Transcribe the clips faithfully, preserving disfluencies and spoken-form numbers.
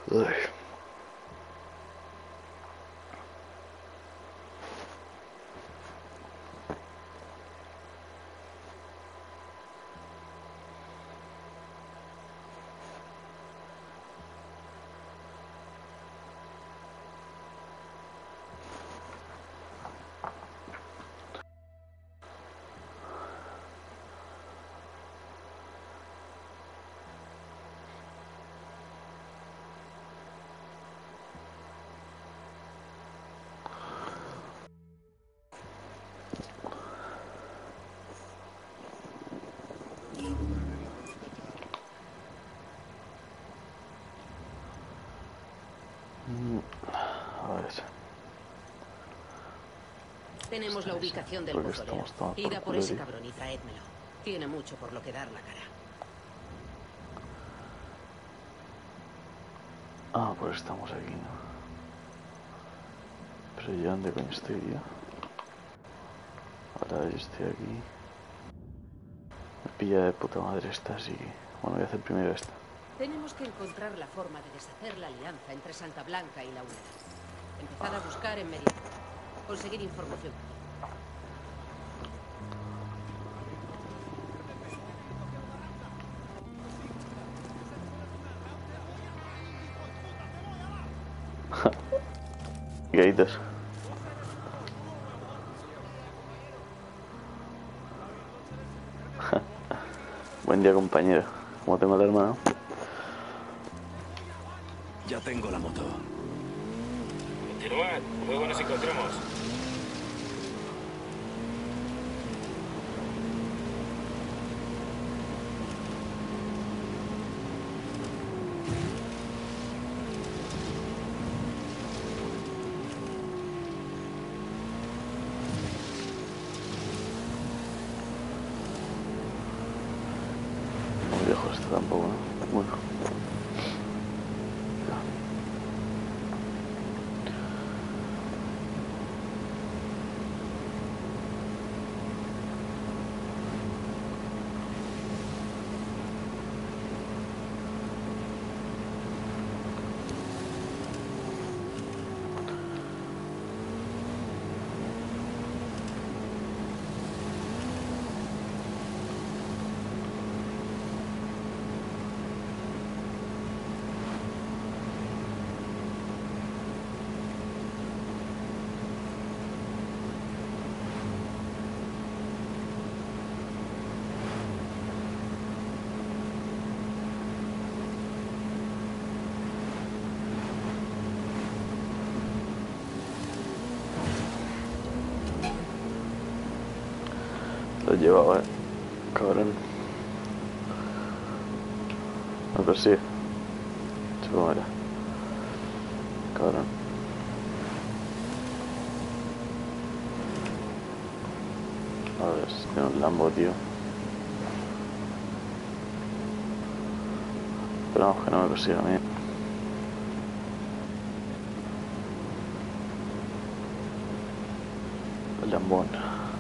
Uy. A ver. Tenemos la ubicación del Porque pozolero. estamos tomados Id a por por ese culería. cabrón y traédmelo. Tiene mucho por lo que dar la cara. Ah, pues estamos aquí, ¿no? Pero yo, ¿dónde coño estoy yo? Ahora yo estoy aquí. Me pilla de puta madre esta, así que... Bueno, voy a hacer primero esta. Tenemos que encontrar la forma de deshacer la alianza entre Santa Blanca y la Unidad. Empezad a buscar en Meridian. Conseguir información. Gaitas. Buen día, compañero. ¿Cómo tengo la hermana? Ya tengo la moto. Continuad, luego nos encontramos. Muy viejo esto tampoco, ¿no? Bueno. Lo llevaba, eh. Cabrón. Me persigue. Chico, mira. Cabrón. A ver, si tiene un Lambo, tío. Pero vamos, que no me persiga a mí. El Lambón.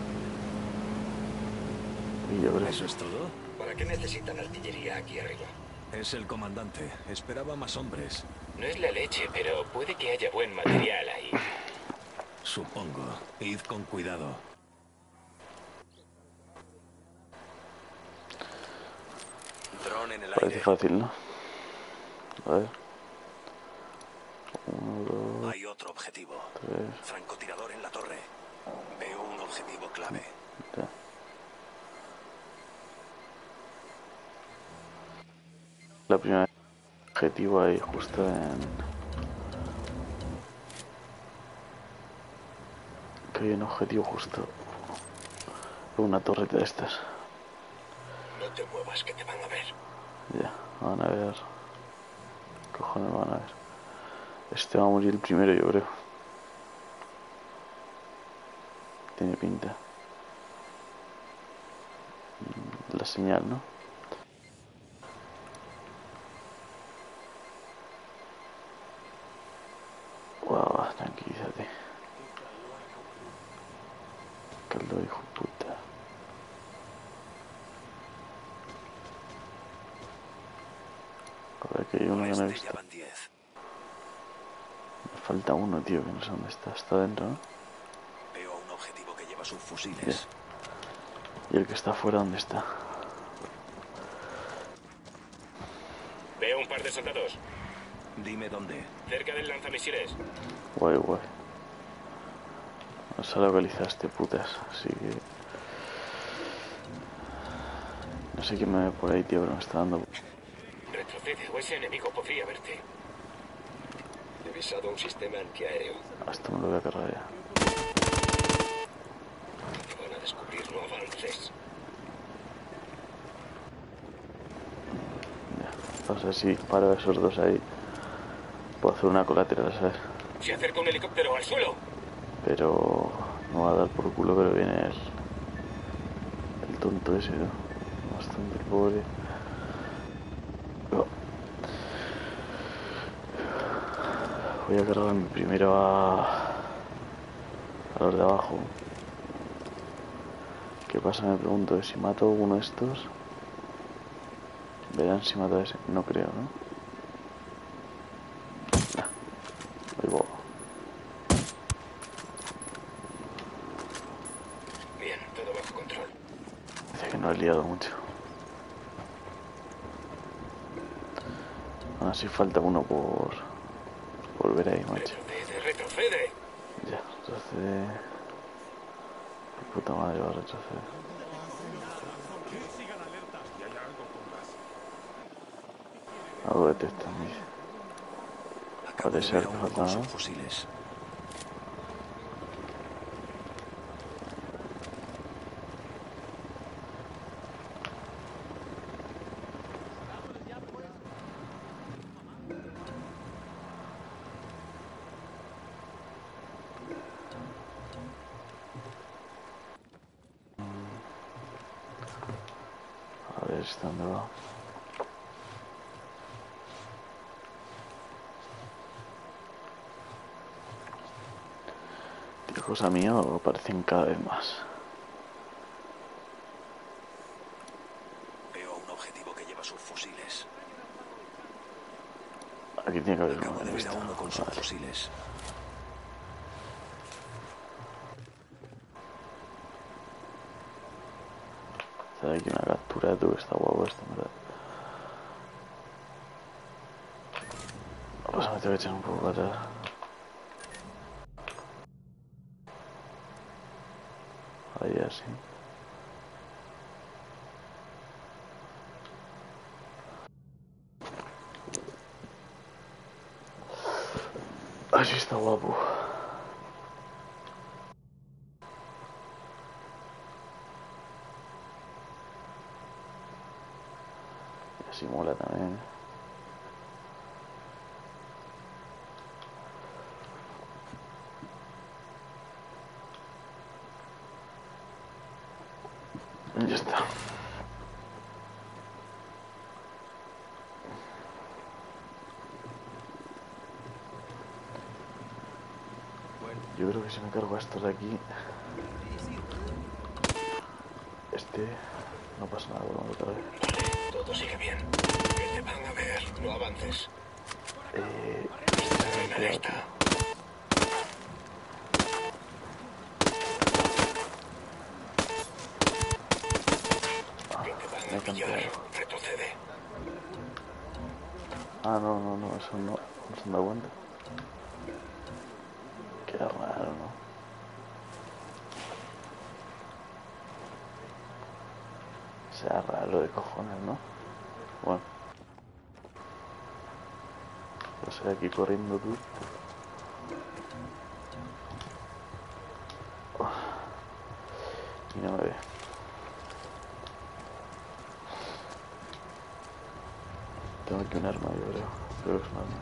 Y yo creo. ¿Eso es todo? ¿Para qué necesitan artillería aquí arriba? Es el comandante. Esperaba más hombres. No es la leche, pero puede que haya buen material ahí. Supongo. Id con cuidado. Dron en el Parece aire. fácil, ¿no? A ver. Uno, dos, Hay otro objetivo. tres. Francotirador en la torre. Veo un objetivo clave. Ya. La primera objetivo ahí, justo en... Que hay un objetivo justo en una torreta de estas. No te muevas, que te van a ver. Ya, van a ver. Cojones van a ver. Este va a morir el primero, yo creo. Tiene pinta. La señal, ¿no? Wow, tranquilízate. Caldo, hijo de puta. A ver, que hay uno que no he Oeste visto. ya van diez. Falta uno, tío, que no sé dónde está. Está dentro, ¿no? Veo un objetivo que lleva subfusiles. ¿Y el que está afuera dónde está? Veo un par de soldados. Dime dónde. Cerca del lanzamisiles. Guay, guay. No se localizaste, putas. Así que... No sé quién me ve por ahí, tío, pero me está dando... Retrocede o ese enemigo podría verte. He visado un sistema antiaéreo. Hasta me lo voy a cargar ya. Te van a descubrir, no avances. Ya. O sea, si disparo a esos dos ahí, puedo hacer una colateral, ¿sabes? Se acerca un helicóptero al suelo. Pero... No va a dar por culo, pero viene el... El tonto ese, ¿no? Bastante pobre. Oh. Voy a cargarme primero a... A los de abajo. ¿Qué pasa? Me pregunto, si mato uno de estos... Verán si mato a ese. No creo, ¿no? Nah. Ahí va. Bien, todo bajo control. Dice que no he liado mucho. Aún así falta uno por... Por ver ahí, macho. Retrocede, retrocede. Ya, retrocede... Mi puta madre va a retroceder. Algo detectan, dice. Acabo de Parece ver ser a que uno falta con nada. subfusiles. A ver, ¿está dónde va? Tío, cosa mía, o aparecen cada vez más. Veo un objetivo que lleva subfusiles. Aquí tiene que haber Acabo uno de en ver a esta. uno con Vale. subfusiles. Está aquí una captura de tú, que está guapo esto, ¿verdad? Pues me tengo que echar un poco para atrás. Ahí así. Así está guapo. Y así mola también. Ya está. Yo creo que si me cargo a estos de aquí, este, no pasa nada, volvemos otra vez. Vale, todo sigue bien. Que te van a ver, no avances. Eh, Ven, ahí está. Que te van me a he pillar. cambiado. Retrocede. Ah, no, no, no, eso no, no se han dado cuenta. Qué raro, ¿no? Sea raro de cojones, ¿no? Bueno. Yo estoy aquí corriendo tú. Y no me ve. Tengo aquí un arma, yo creo. Creo que es un arma.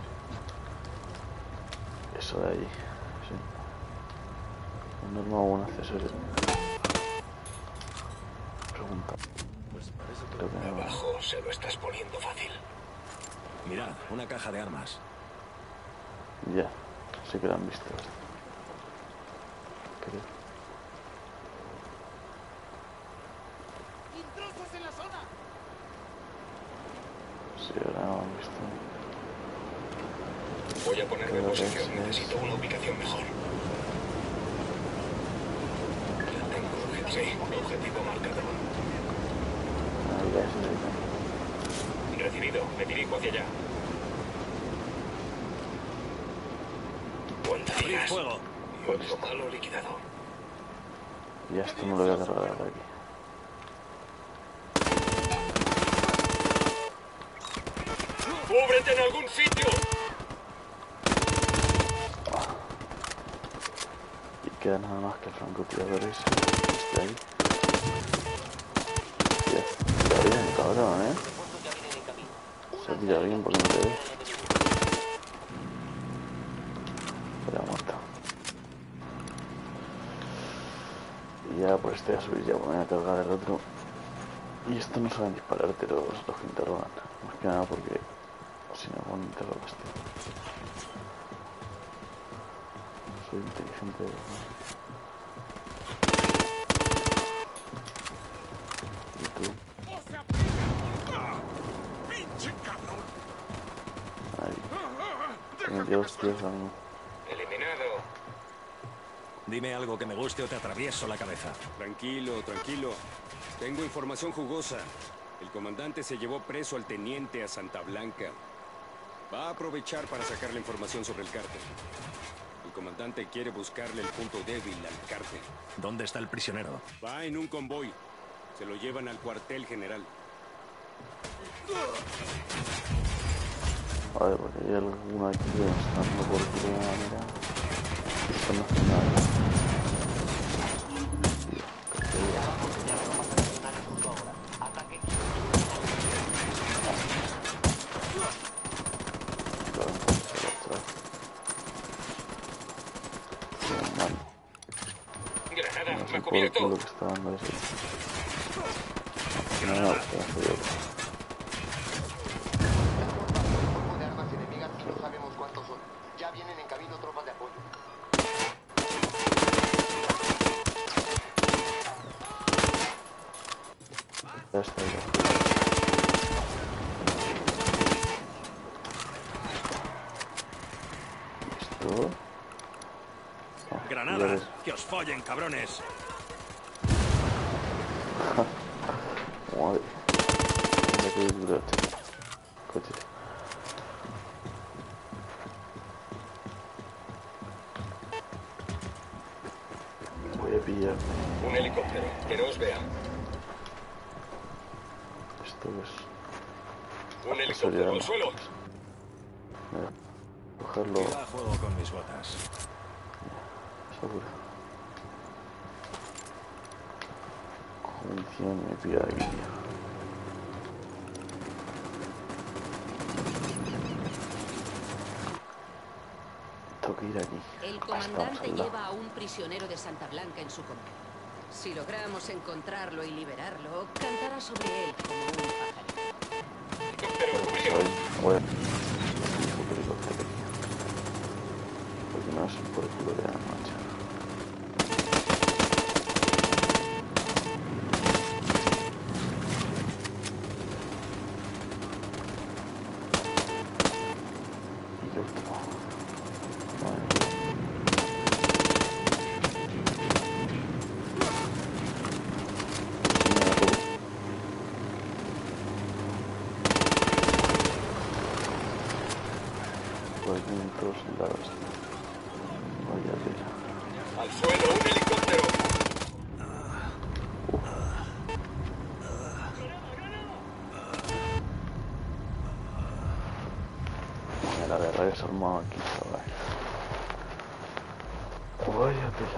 Eso de ahí. Sí. Un arma o un accesorio. Pregunta. Creo que no. Abajo se lo estás poniendo fácil. Mirad, una caja de armas. Ya. Sí que lo han visto. Creo. ¡Intrusos en la zona! Sí, ahora no lo han visto. Voy a a ponerme en posición. Necesito una ubicación mejor. Ya tengo objetivo. Sí, objetivo marcado. Ahí ya se ve. Recibido. Me dirijo hacia allá. Abrir fuego. Y otro malo liquidado. Y esto no lo voy a cargar de aquí. ¡Cúbrete en algún sitio! Y queda nada más que el francotirador ese. Este ahí. Ya, tira bien, cabrón, eh. Se tira bien porque no te ve. Pero ha muerto. Y ya pues te voy a subir ya, voy a cargar el otro. Y esto no saben dispararte los, los que interrogan. Más que nada porque si no van a interrogar este. Soy inteligente. ¿Y tú? Ahí. Te metió hostias a mí. Eliminado. Dime algo que me guste o te atravieso la cabeza. Tranquilo, tranquilo. Tengo información jugosa. El comandante se llevó preso al teniente a Santa Blanca. Va a aprovechar para sacar la información sobre el cártel. El comandante quiere buscarle el punto débil al cártel. ¿Dónde está el prisionero? Va en un convoy. Se lo llevan al cuartel general. A ver, porque hay alguno aquí que nos está dando por culo de una manera. Esto no hace nada. Tío, que se vea. Claro, se lo trae. Qué mal. Granada, No me sé ha por cubierto. culo que está dando ese. No, no, que hace yo. De armas enemigas y no sabemos cuántos son. Ya vienen en camino tropas de apoyo. Ya está, ya. ¿Listo? Ah, ya ¡Granada! ves. ¡Que os follen, cabrones! Madre. Mira que duro. Coche. Voy a pillar Un helicóptero. Que no os vea. esto que es. Un helicóptero al suelo. Mira, cogerlo. Queda a juego con mis botas. Seguro. Munición me pilla aquí, tío. Tengo que ir aquí. El Estamos comandante al lado. lleva a un prisionero de Santa Blanca en su convoy. Si logramos encontrarlo y liberarlo, cantará sobre él como un pajarito. Helicóptero Soy, cubierto. bueno, hijo de helicóptero, tío. Porque no es por el culo de la marcha. Y yo, madre mía. Por aquí en todos lados. Vaya tela. Al suelo, un helicóptero. Mira la guerra que se ha armado aquí, chaval. Vaya tela.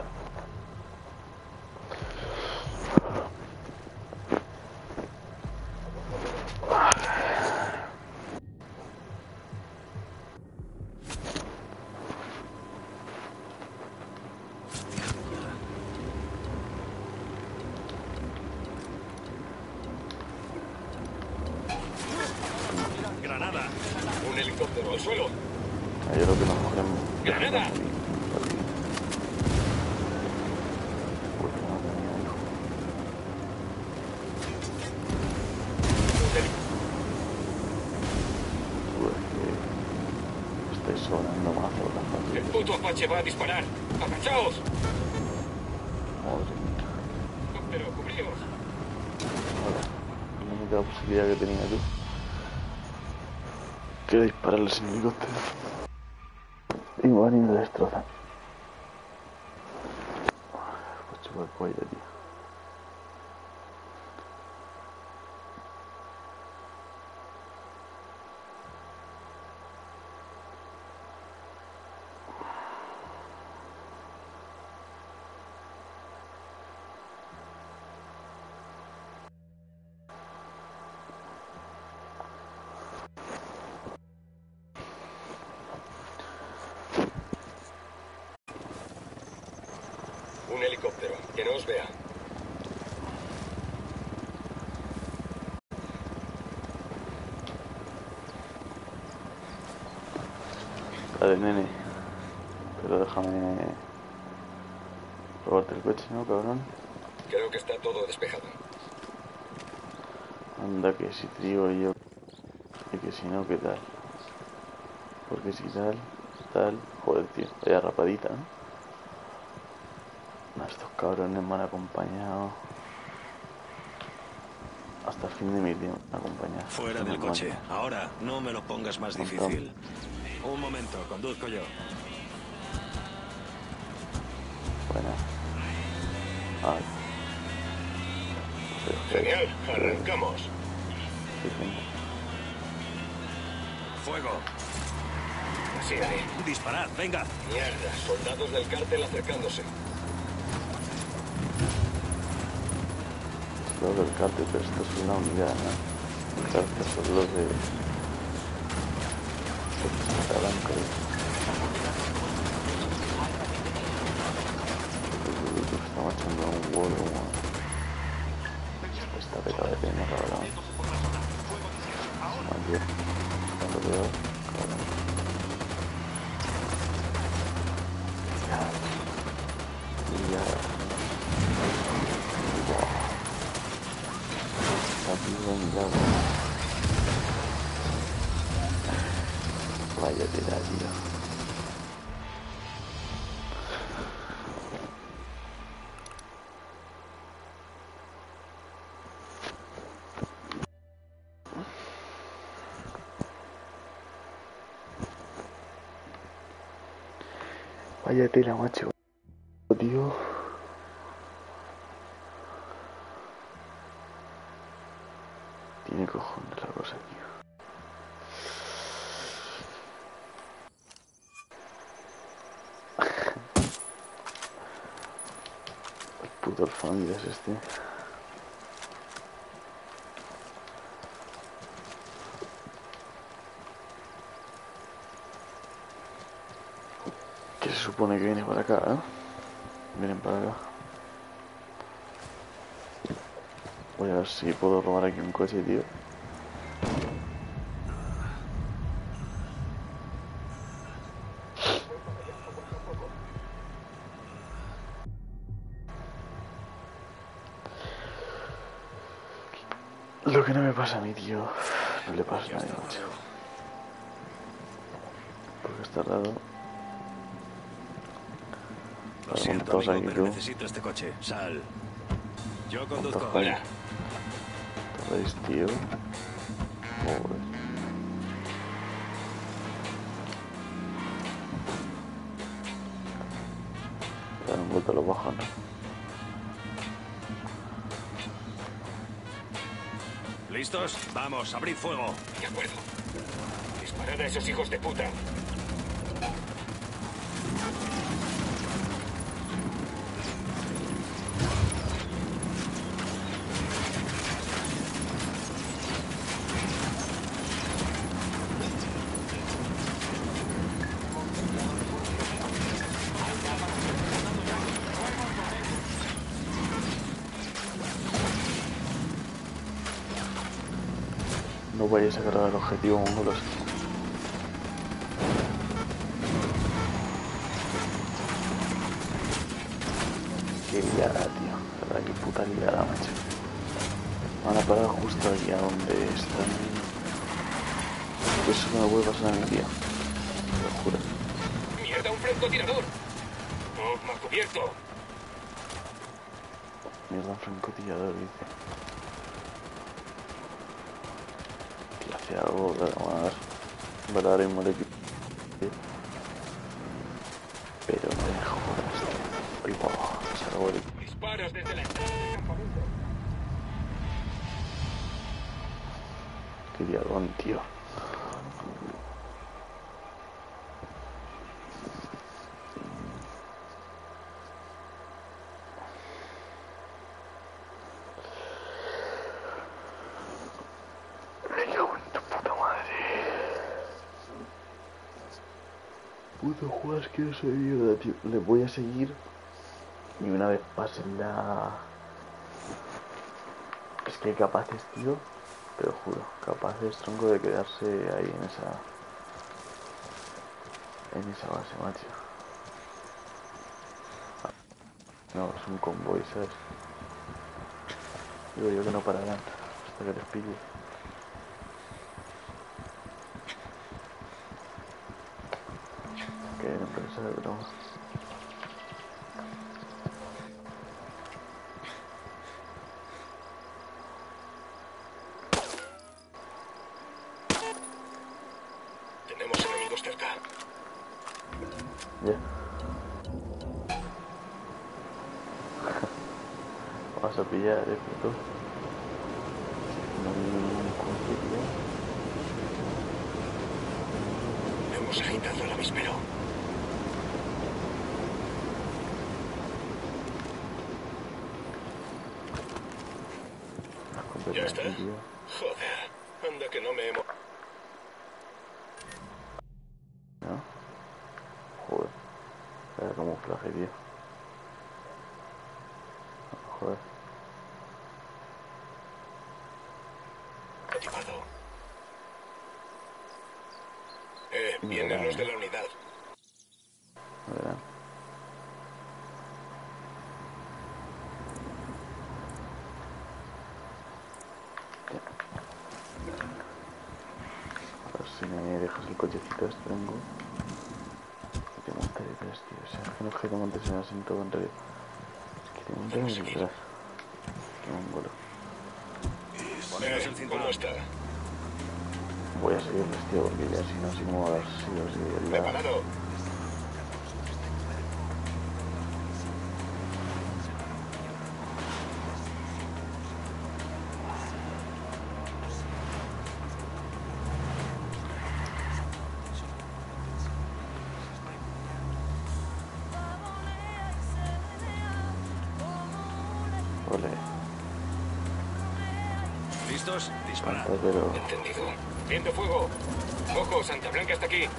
¡Granada! Un helicóptero al suelo. Ahí es lo que nos cogemos. ¡Granada! Porque no tenía hijo. Un heli- Pues que estáis sonando mal. coche va a disparar. ¡Agachaos! Madre mía. Helicóptero, cubríos. Vale. La única posibilidad que tenía tú. Que dispararles en helicóptero. Y me van y me destrozan. Pues chupa el cuello, tío. Un helicóptero, que no os vea. Vale, nene. Pero déjame robarte el coche, ¿no, cabrón? Creo que está todo despejado. Anda, que si te digo yo. Y que si no, ¿qué tal? Porque si tal, tal... Joder, tío, vaya rapadita, ¿no? Estos cabrones me han acompañado hasta el fin de mi tiempo. Me han acompañado. Fuera del coche. Ahora, no me lo pongas más difícil. Un momento, conduzco yo. Bueno. Ah. Genial, arrancamos. Sí, gente. ¡Fuego! Así ahí. ¡Disparad, venga! Mierda, soldados del cártel acercándose. Los del cártel, pero esto es una unidad, ¿no? El cártel son los de... Santa Blanca. Estamos echando un huevo. Esta peta de peña, cabrón. Ayer. Cuando veo, cabrón. Ya. Y ya. Vaya tela, tío. Vaya tela, macho. Tío. Tiene cojones la cosa, tío. El puto alfamida es este. Que se supone que viene para acá, ¿eh? Vienen para acá. Voy a ver si puedo robar aquí un coche, tío. Lo que no me pasa a mí, tío, no le pasa a nadie, macho. Porque está raro. Lo siento, amigo, pero necesito este coche. Sal. Yo conduzco. Hola. ¿Veis, tío? Joder. Dan un vuelto a lo bajo, ¿no? ¿Listos? Vamos, abrid fuego. De acuerdo. Disparad a esos hijos de puta. No vayáis a agarrar el objetivo, mongolos. Qué liada, tío. La verdad, qué puta liada, macho. Van a parar justo aquí a donde están. Eso no me puede pasar en el día. Te lo juro. ¡Mierda, un frente! francotirador! ¡Oh, me ha cubierto! Mierda, un francotirador, dice. Que hace algo de más. Vale, ahora mismo le quito. Pero no me jodas. Ay, guau, salgo de... Disparos desde la entrada del campamento. Qué diabón, tío. Puto juego asqueroso de mierda, tío. Le voy a seguir. Y una vez pasen la... Es que capaces, tío. Te lo juro. Capaces, tronco, de quedarse ahí en esa... En esa base, macho. No, es un convoy, ¿sabes? Digo yo que no pararán hasta que les pille. Que empresa de broma. Tenemos enemigos cerca. Ya. Vas a pillar, eh, puto. No hay ningún conflicto. Hemos agitado el avispero. ¿Ya está? Joder, anda que no me hemos... ¿No? Joder. Era camuflaje, tío. Joder. Activado. Eh, vienen los de la unidad. Verán. A ver si me dejas el cochecito este, vengo. Y te montaré detrás, tío. O sea, que no es que te montes en el asiento contrario. Es que te montaré en detrás. Qué mongolo. Eh, ¿cómo está? Voy a seguir vestido porque ya si no, si como a ver si os digo la... Preparado. Ole. ¿Listos? Dispara. Canta, pero... Entendido. Viento fuego. Ojo, Santa Blanca está aquí.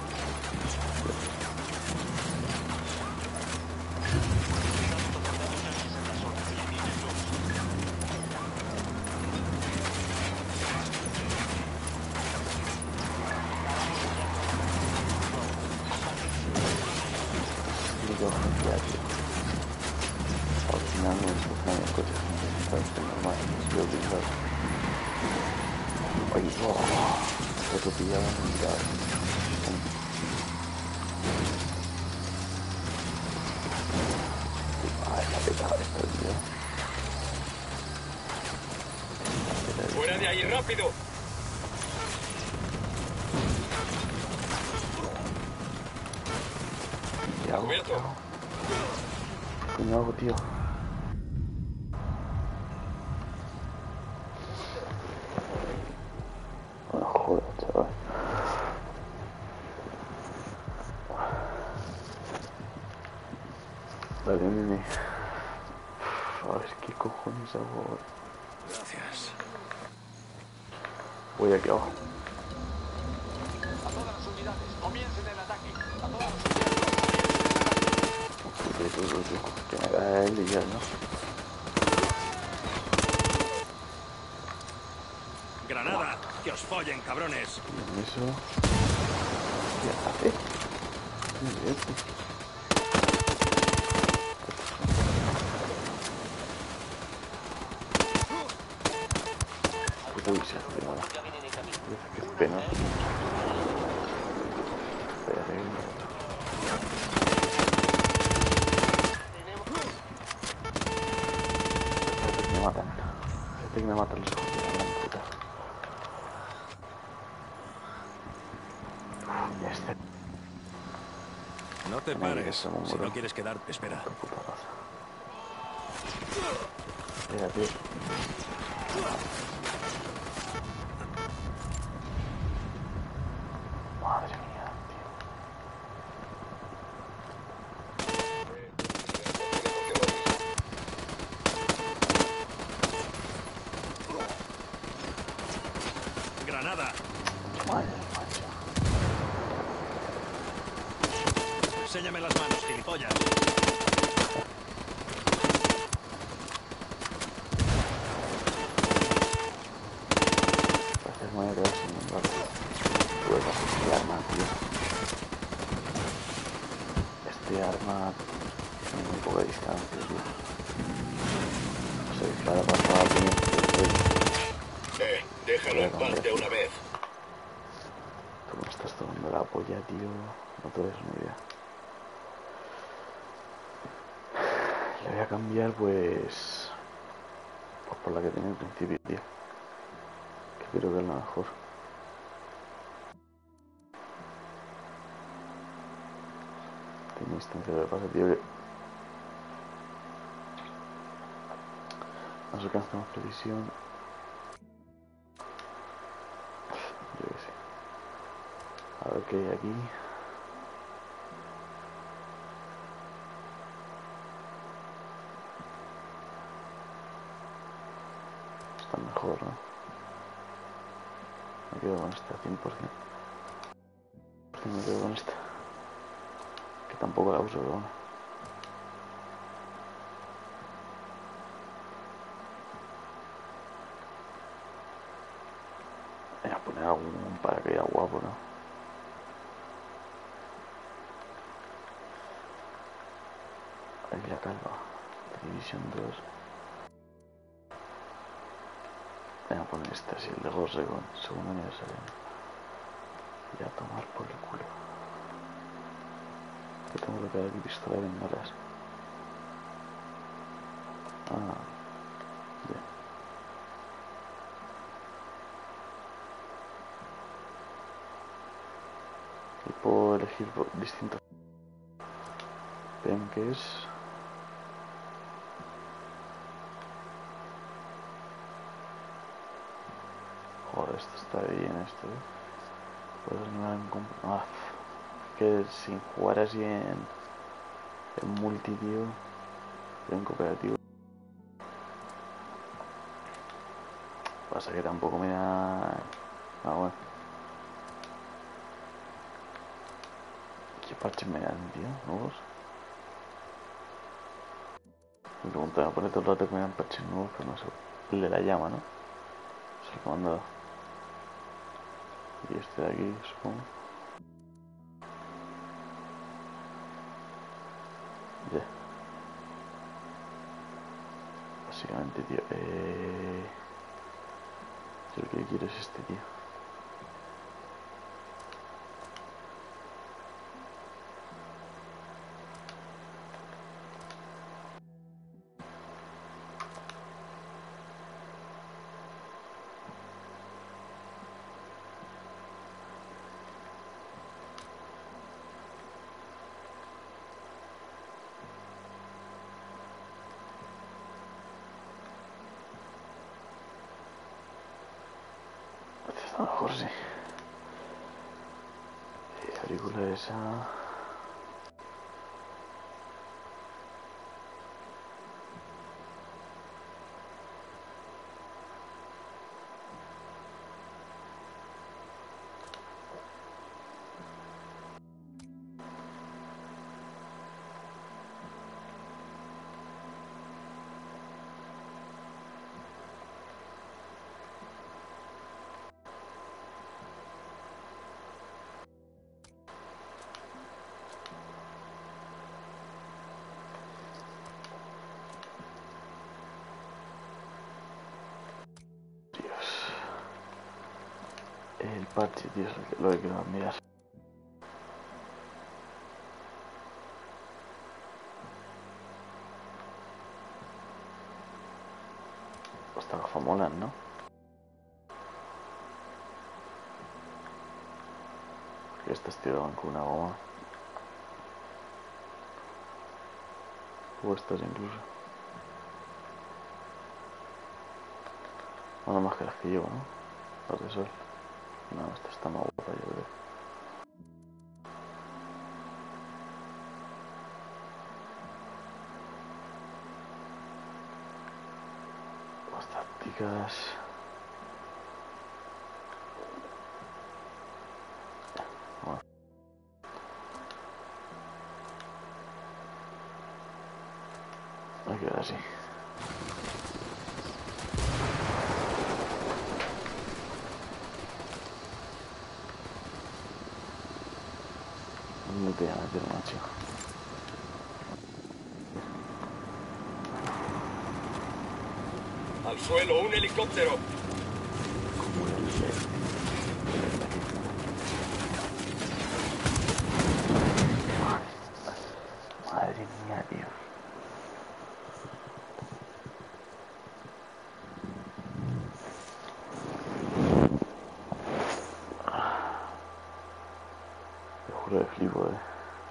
Digo, ya, tío. Al final no es un el coche, es normal, es lo utilizar. Oye, oh, otro pillado en el mitad. Ay, la petado esta, tío. ¡Fuera de ahí, rápido! ¿Qué hago? Cubierto. ¿Qué coño hago, tío? Oh, joder, chaval. Vale, nene. A ver, ¿qué cojones hago ahora? Gracias. Voy aquí abajo. A todas las unidades, comiencen el ataque. A todas las unidades. Tú, tú, tú, tú, que me cae el día, ¿no? Granada. Que os follen, cabrones. Y eso... ¿Qué hace? ¿Qué es esto? Puto bisazo de nada. Qué pena. Espera, que... Este que me mata los ojos de la gran puta. Uf, este. No te Mira, pares. ese me Si muero. no quieres quedarte, espera. Qué puta raza. Mira, tío. Madre mía, tío. ¡Granada! Madre macho. Enséñame las manos, gilipollas. Parece que me voy a quedar sin un rato. Tuve que hacer este arma, tío. Este arma tiene muy poca distancia, tío. No sé, dispara para toda la piña. Eh, déjalo en paz de una vez. Tú me estás tomando la polla, tío. No te des una idea. Le voy a cambiar, pues... Pues por la que tenía al principio, tío. Que creo que es la mejor. Tiene distancia de pase, tío, que... Nos alcanza más precisión. Yo qué sé. A ver qué hay aquí. Está mejor, ¿no? Me quedo con esta, cien por ciento. cien por ciento me quedo con esta. Que tampoco la uso, pero bueno. Voy a poner algún paracaídas guapo, ¿no? Ahí la calva. División dos. Voy a poner este así, el de Ghost Recon, segundo aniversario. Y a tomar por el culo. Que tengo que quedar aquí pistola de bengalas. Ah, bien. Y puedo elegir distintos. Ven que es. Joder, esto está bien, esto, eh. Puedes animar en comp... Ah, que sin jugar así en, en multi, tío, en cooperativo. Pasa que tampoco me da... Ah, bueno. ¿Qué parches me dan, tío? ¿Nuevos? Me preguntaba, pone todo el rato que me dan parches nuevos, pero no sé. El de la llama, ¿no? Es el que me han dado. Y este de aquí, supongo. Ya. Básicamente, tío. Eh... Yo lo que quiero es este, tío. Este está mejor, sí. Eh, película esa... Dios. El parche, tío, es lo que, lo que quiero mirar. Esta gafa molan, ¿no? Porque estas tiraban con una goma. O estas incluso. Bueno, más que las que llevo, ¿no? Las de sol. No, esta está más guapa, yo creo. Las tácticas. Bueno. Hay que ver así. No te voy a meter, macho. Al suelo, un helicóptero. Como el... Madre mía, tío. Te juro que flipo, eh.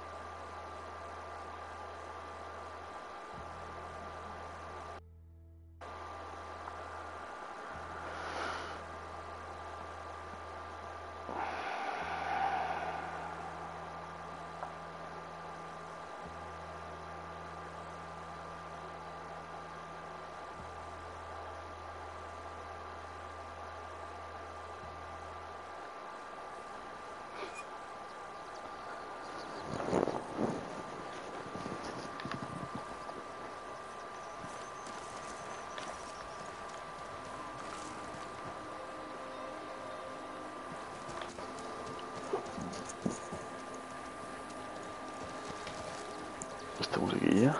Esta musiquilla.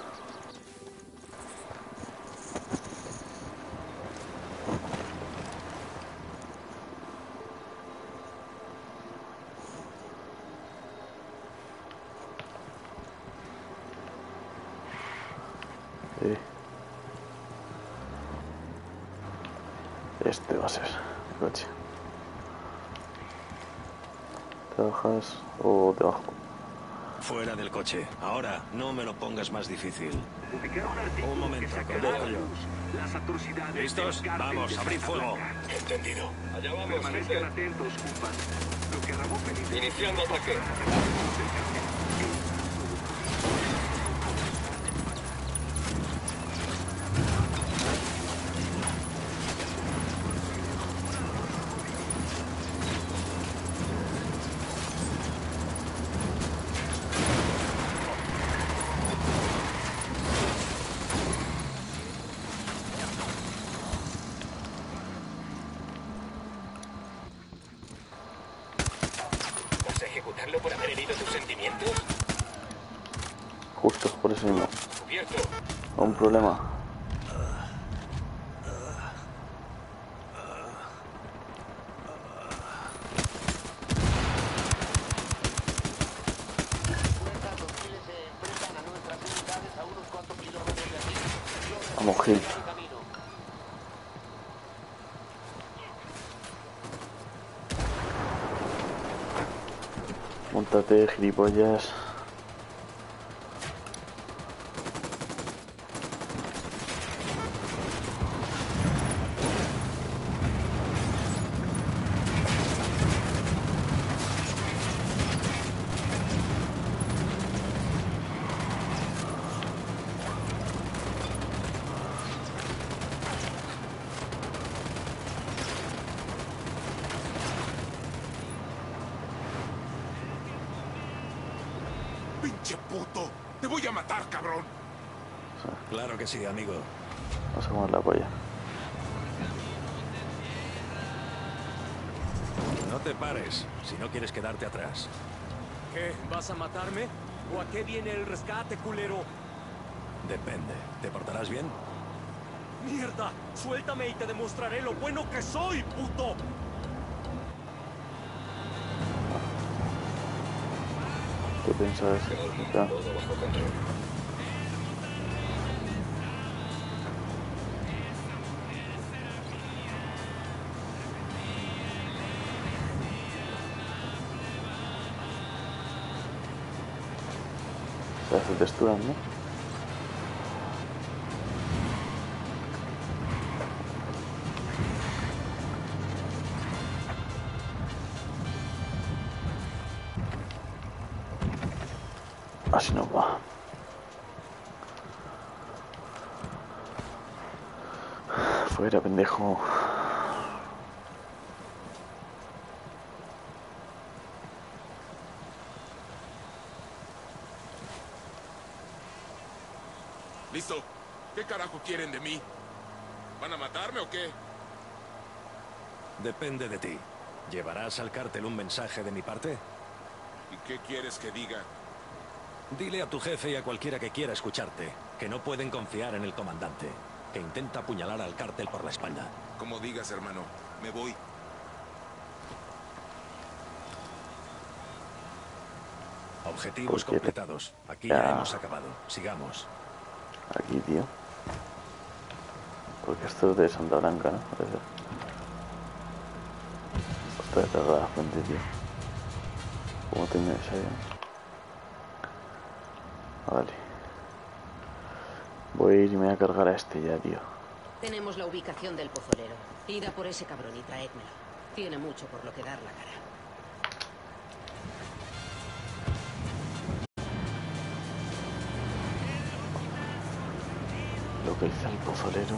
Sí. Este va a ser el coche. ¿Te bajas o te bajo? Fuera del coche. Ahora, no me lo pongas más difícil. Un momento, conduzco yo. ¿Listos? Vamos, abrid fuego. Entendido. Allá vamos, Permanezcan atentos, Cooper. Lo que Ramón Benítez... iniciando ataque. ¿Vas a ejecutarlo por haber herido tus sentimientos? Justo, por eso mismo. Cubierto. Un problema. Nuestras hostiles se enfrentan a nuestras unidades a unos cuantos kilómetros de aquí. Vamos, Gil. En camino. Móntate, gilipollas. ¡Pinche puto! ¡Te voy a matar, cabrón! Claro que sí, amigo. Vamos a comer la polla. No te pares, si no quieres quedarte atrás. ¿Qué? ¿Vas a matarme? ¿O a qué viene el rescate, culero? Depende. ¿Te portarás bien? ¡Mierda! ¡Suéltame y te demostraré lo bueno que soy, puto! ¿Qué piensas? Ya. Todo bajo control. de texturas, ¿no? Así no va. Fuera, pendejo. ¿Listo? ¿Qué carajo quieren de mí? ¿Van a matarme o qué? Depende de ti. ¿Llevarás al cártel un mensaje de mi parte? ¿Y qué quieres que diga? Dile a tu jefe y a cualquiera que quiera escucharte que no pueden confiar en el comandante, que intenta apuñalar al cártel por la espalda. Como digas, hermano. Me voy. Objetivos Porque- completados. Aquí Ya. ya hemos acabado. Sigamos. Aquí, tío. Porque esto es de Santa Blanca, ¿no? Parece. Está detrás de la frente, tío. ¿Cómo te metes ahí? Vale. Voy a ir y me voy a cargar a este ya, tío. Tenemos la ubicación del pozolero. Id a por ese cabrón y traédmelo. Tiene mucho por lo que dar la cara. Localiza el pozolero.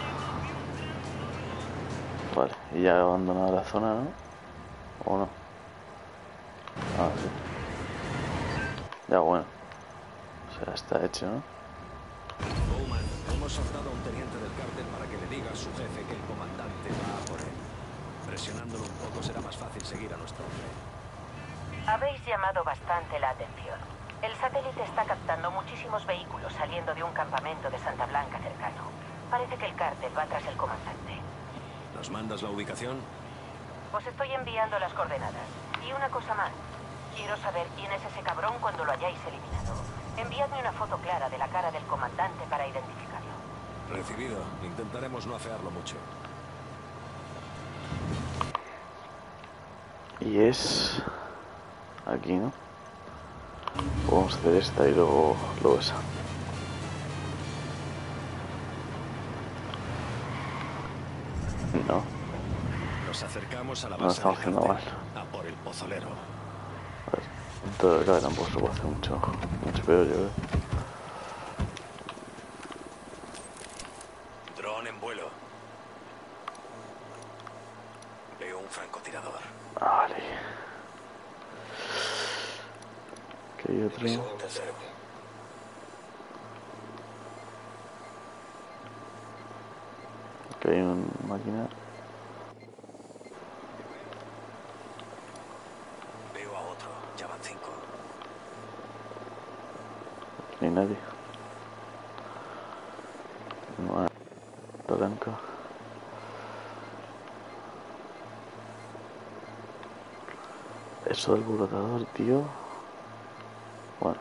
Vale, y ya he abandonado la zona, ¿no? ¿O no? Ah, sí. Ya, bueno. O sea, está hecho, ¿no? Bowman, hemos soltado a un teniente del cártel para que le diga a su jefe que el comandante va a por él. Presionándolo un poco será más fácil seguir a nuestro hombre. Habéis llamado bastante la atención. El satélite está captando muchísimos vehículos saliendo de un campamento de Santa Blanca cercano. Parece que el cártel va tras el comandante. ¿Nos mandas la ubicación? Os estoy enviando las coordenadas. Y una cosa más. Quiero saber quién es ese cabrón cuando lo hayáis eliminado. Enviadme una foto clara de la cara del comandante para identificarlo. Recibido. Intentaremos no afearlo mucho. Y es... aquí, ¿no? Vamos a hacer esta y luego, luego esa. No, Nos acercamos a la no base estamos del haciendo cártel. mal. A por el pozolero. A ver, todo el tampoco se puede hacer mucho, mucho peor, yo creo. Dron en vuelo. Veo un francotirador. Vale. Que hay otro. Que hay una máquina. Veo a otro. Ya van cinco. Aquí no hay nadie. No hay blanca. Eso del brotador, tío. Bueno.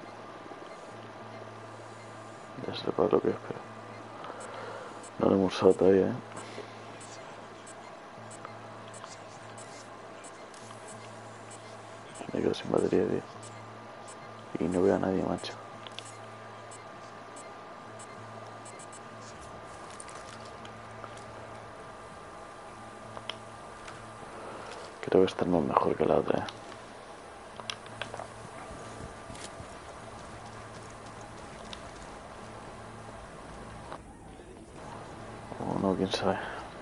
Ya sé para lo que es, pero no lo hemos usado todavía, ¿eh? Me quedo sin batería, tío. Y no veo a nadie, macho. Creo que esta no es mejor que la otra, ¿eh? O no, quién sabe.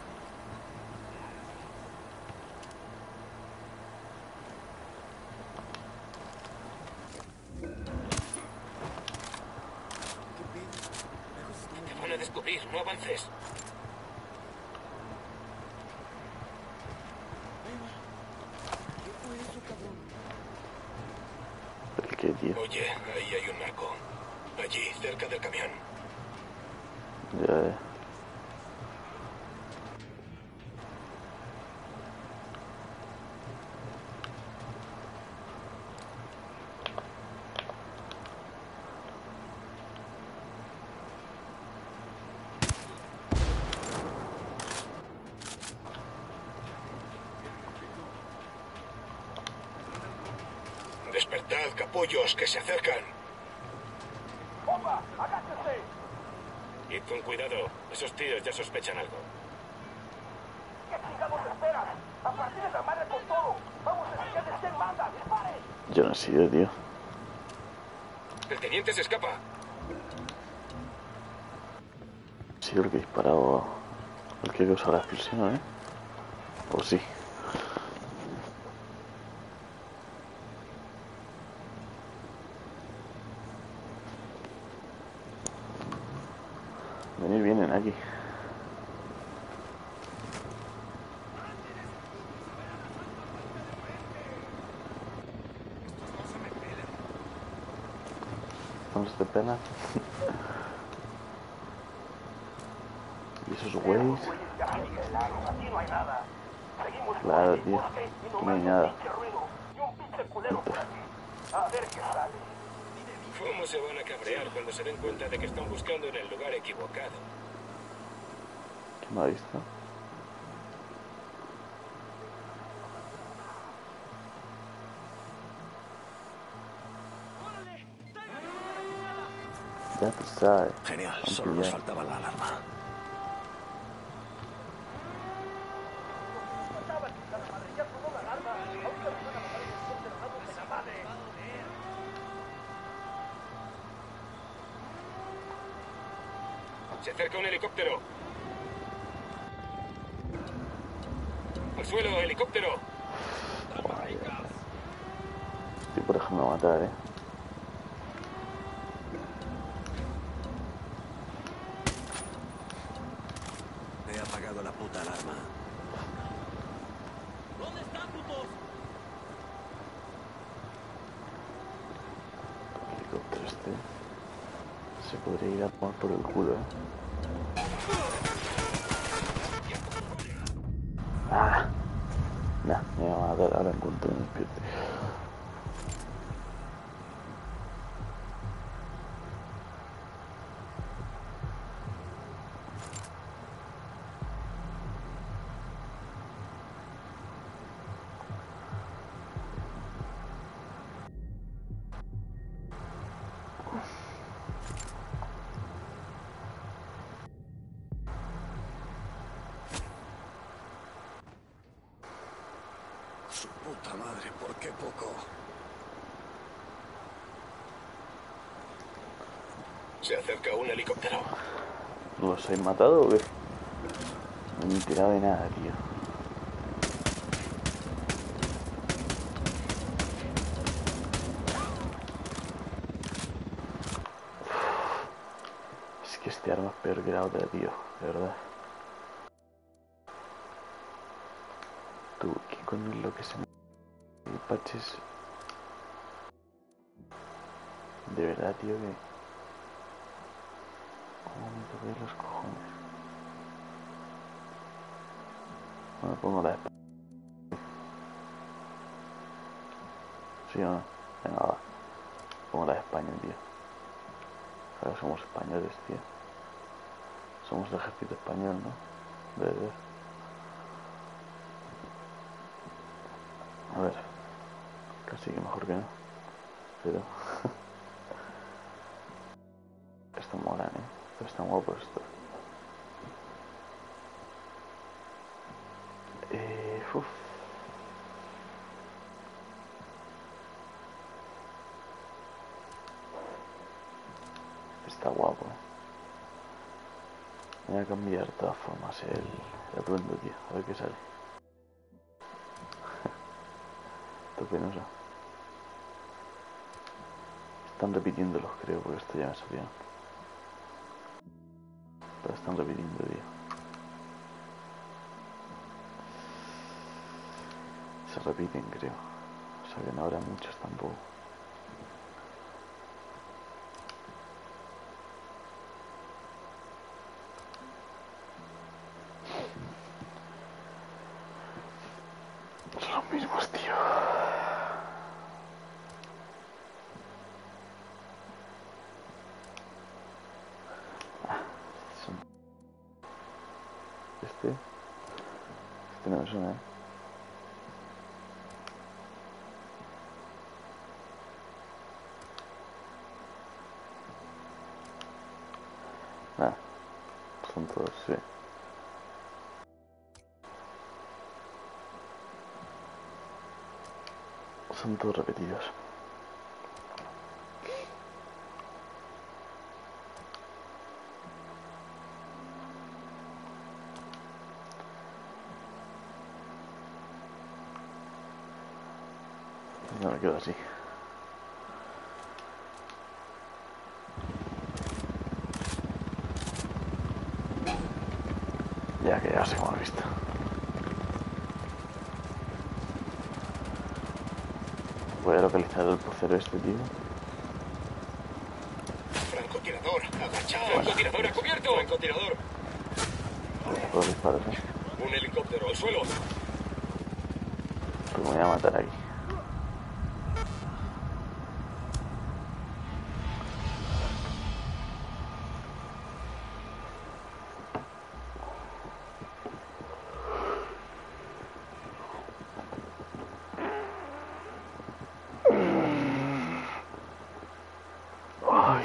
Te van a descubrir, no avances. ¿El qué, tío? Oye, ahí hay un narco. Allí, cerca del camión. Ya, eh. Despertad, capullos, que se acercan. Id con cuidado. Esos tíos ya sospechan algo. ¿Qué chingados esperan? A partir de la madre con todo. Vamos a enseñarles quién manda. ¡Disparen! Yo no he sido, tío. El teniente se escapa. Sí, el que he disparado. El que causa la explosión, ¿eh? O sí. Venir vienen aquí. No se te pena. Y esos güeyes. Claro, tío. Aquí no hay nada. ¿Cómo se van a cabrear cuando se den cuenta de que están buscando en el lugar equivocado? ¿Quién me ha visto? Ya te sabes. Genial, Aunque solo nos ya- faltaba la alarma. Se acerca un helicóptero. Al suelo, helicóptero. Estoy por dejarme matar, eh. He apagado la puta alarma. ¿Dónde están, putos? El helicóptero este se podría ir a tomar por el culo, eh. Ah, nah, me va a matar ahora en cuanto me despierte. Su puta madre, ¿por qué poco? Se acerca un helicóptero. ¿Los habéis matado o qué? No me he enterado de nada, tío. Es que este arma es peor que la otra, tío. De verdad. Tú, ¿qué coño es lo que se me... El parches... De verdad, tío, que... ¿Cómo me toqué los cojones? Bueno, pongo la de España. ¿Sí o no? Venga, va. Pongo la de España, tío. Ahora somos españoles, tío. Somos el ejército español, ¿no? Debe ser. A ver. Casi que mejor que no. Pero... Esto mola, ¿eh? Esto está guapo, esto. Eh... Uf. Está guapo, ¿eh? Voy a cambiar de todas formas el, el atuendo, tío. A ver qué sale. Esto penoso. Están repitiéndolos, creo, porque esto ya me salió. Pero están repitiendo, tío. Se repiten, creo. O sea que no habrá muchos tampoco. Son los mismos, tío. Ah, son... Este... Este no me suena, ¿eh? Ah, Son todos, sí. Son todos repetidos. No me quedo así. Ya que ya sé cómo he visto. Voy a localizar el pocero este, tío. Francotirador, agachado. Francotirador a cubierto. Francotirador. Puedo disparar, ¿eh? Un helicóptero al suelo. Pues me voy a matar aquí. Ay.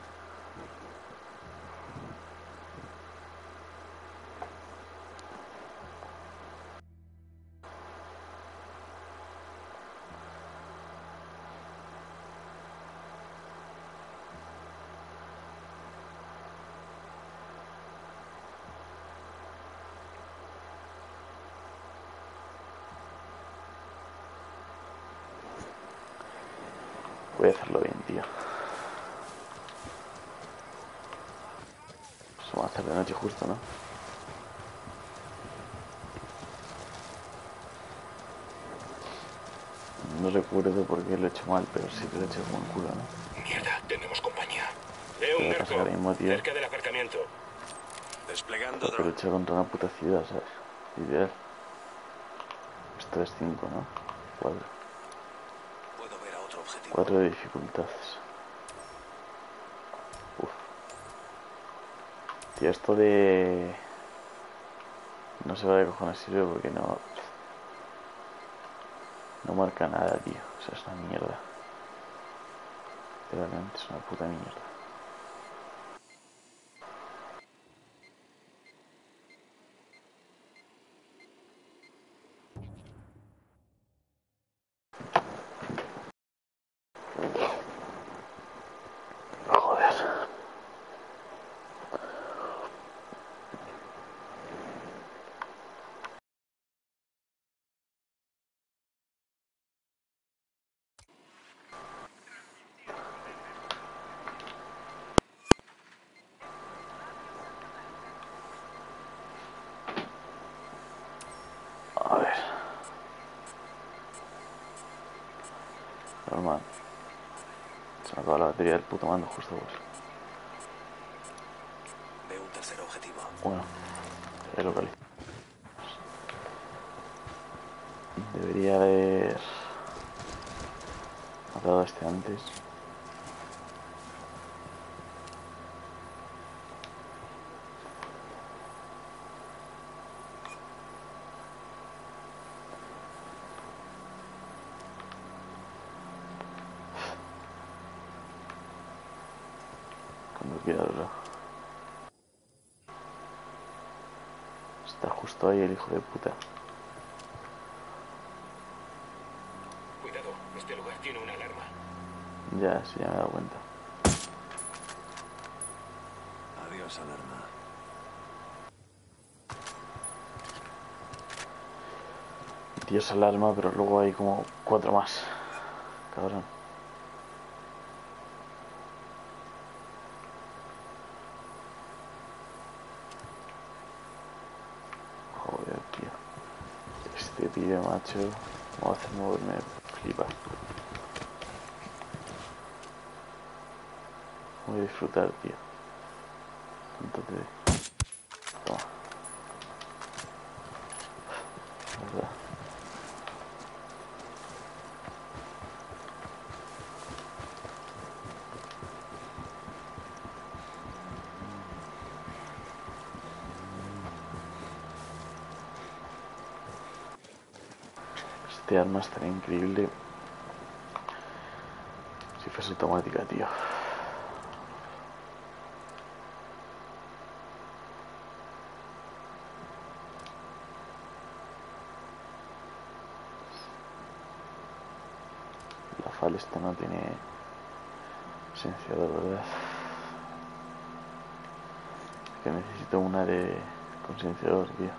Voy a hacerlo bien, tío. Se va a hacer de noche justo, ¿no? No recuerdo por qué lo he hecho mal, pero sí que lo he hecho como el culo, ¿no? Mierda, tenemos compañía. Veo un narco mismo, tío, cerca del aparcamiento. Desplegando porque lo he hecho contra una puta ciudad, ¿sabes? Ideal. Esto es cinco, ¿no? cuatro. Puedo ver a otro objetivo. cuatro de dificultades. Uf. Tío, esto de... No sé para qué cojones sirve porque no... No marca nada, tío. O sea, es una mierda. Realmente es una puta mierda. Joder. A ver. Normal. Se me acaba la batería del puto mando justo pues. Veo un tercer objetivo. Bueno, he localizado. Debería haber matado a este antes. Cuando quiera verlo. Está justo ahí el hijo de puta. Cuidado, este lugar tiene una alarma. Ya, sí, ya me he dado cuenta. Adiós, alarma. Dios alarma, pero luego hay como cuatro más. Cabrón. Joder, tío. Este pibe, macho, me va a hacer moverme, flipa. Voy a disfrutar, tío. Entonces, toma. ¿Verdad? Este arma estaría increíble si fuese automática, tío. este no tiene silenciador, ¿verdad? Es que necesito una de con silenciador, tío.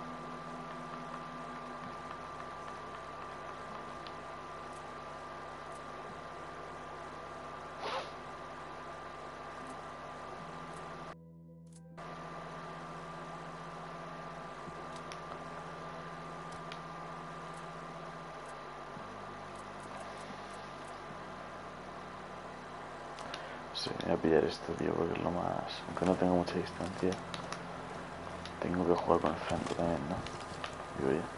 Sí, voy a pillar esto, tío, porque es lo más... Aunque no tengo mucha distancia, tengo que jugar con el franco también, ¿no? Digo ya.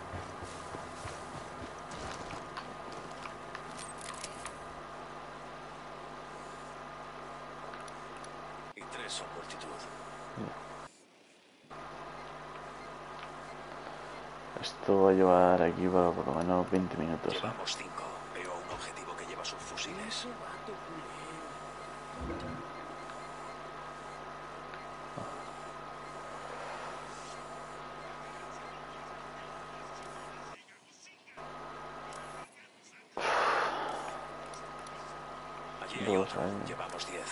Y tres son multitud. Ya. Esto va a llevar aquí para por lo menos veinte minutos. Llevamos cinco. Veo un objetivo que lleva sus fusiles. Allí hay otro. Llevamos diez.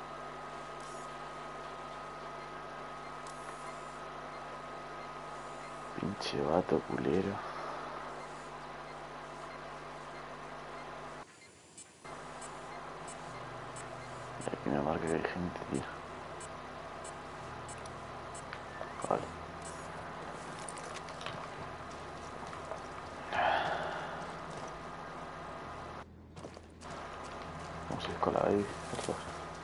Pinche vato culero. Y aquí me marca que hay gente, tío. Vale. Vamos a ir con la ahí, perdón.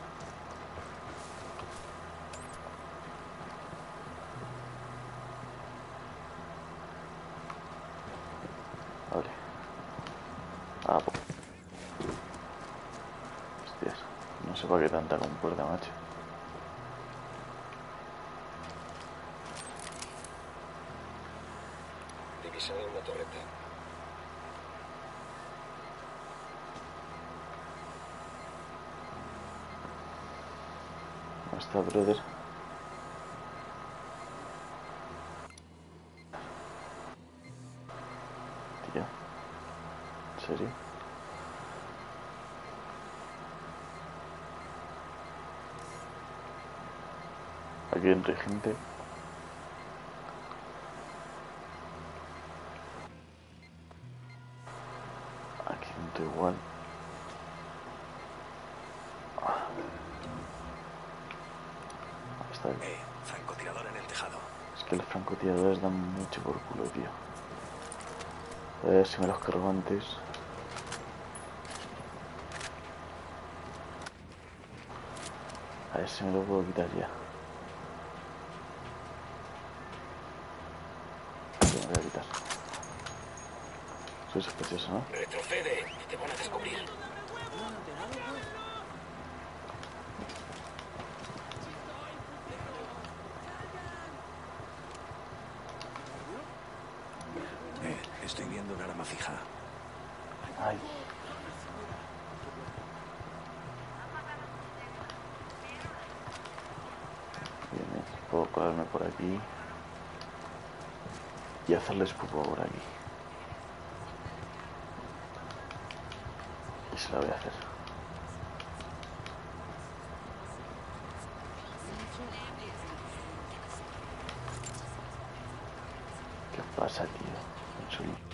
Vale. Ah, pues. Hostias. No sé para qué tanta compuerta, macho. Divisada una torreta. ¿Dónde está, brother? Tío. ¿En serio? Aquí entre gente. Aquí dentro igual. Ah. Está aquí. Eh, francotirador en el tejado. Es que los francotiradores dan mucho por culo, tío. A ver si me los cargo antes. A ver si me lo puedo quitar ya. Sí, me voy a quitar. Soy sospechoso, ¿no? Retrocede, te van a descubrir. Eh, estoy viendo un arma fija. Ay. Bien, bien. Puedo colarme por aquí. Y hacerles pupo por aquí. Y se la voy a hacer. ¿Qué pasa, tío? En serio.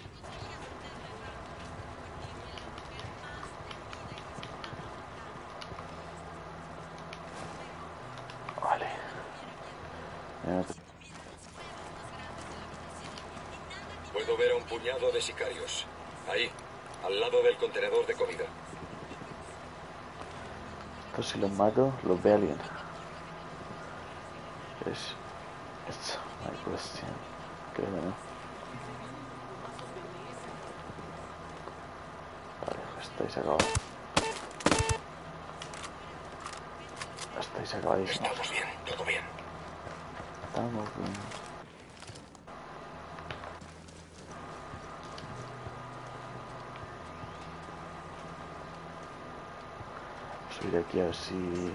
Vale. Mira, Puedo ver a un puñado de sicarios. Ahí, al lado del contenedor de comida. esto si los mato, los ve alguien. Es... It's my question. Creo que no. Vale, estáis acabados. Estáis acabadísimos. Estamos bien, todo bien. Estamos bien. Subir aquí a ver si...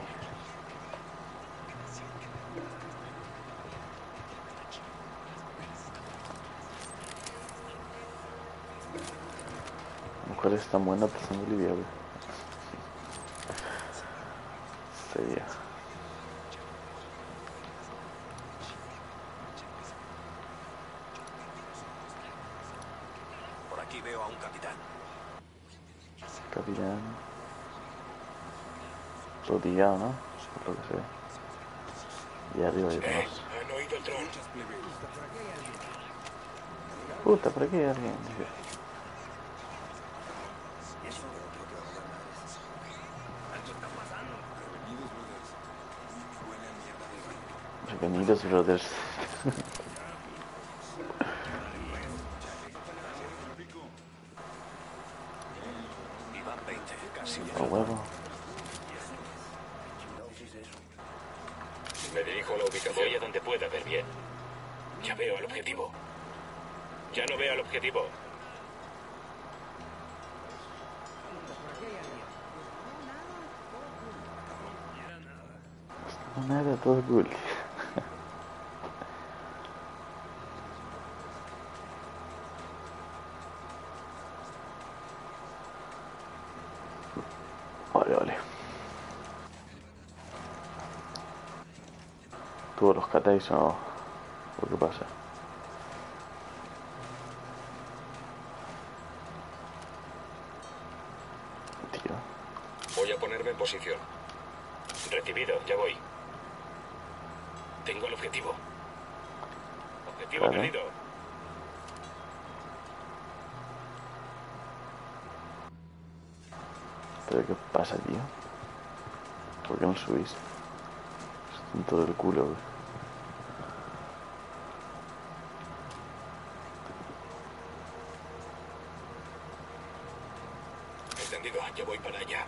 mujer es tan buena, pues en Bolivia, güey. Sería. Por aquí veo a un capitán. Capitán. Rodillado, ¿no? Por lo que sea. Y arriba hay Eh, más. ¿han oído el dron? Puta, ¿por aquí hay alguien? Bienvenidos, brothers. Iban veinte, casi un A huevo. Me dirijo a la ubicación. Voy a donde pueda ver bien. Ya veo al objetivo. Ya no veo al objetivo. No, nada, todo cool. Vale, vale. Todos los catáis o lo que pasa. Tío. Voy a ponerme en posición. Recibido, ya voy. Tengo el objetivo. Objetivo Claro. perdido. Pero ¿qué pasa, tío? ¿Por qué no subís? Estoy en todo el culo, güey. Entendido, ya voy para allá.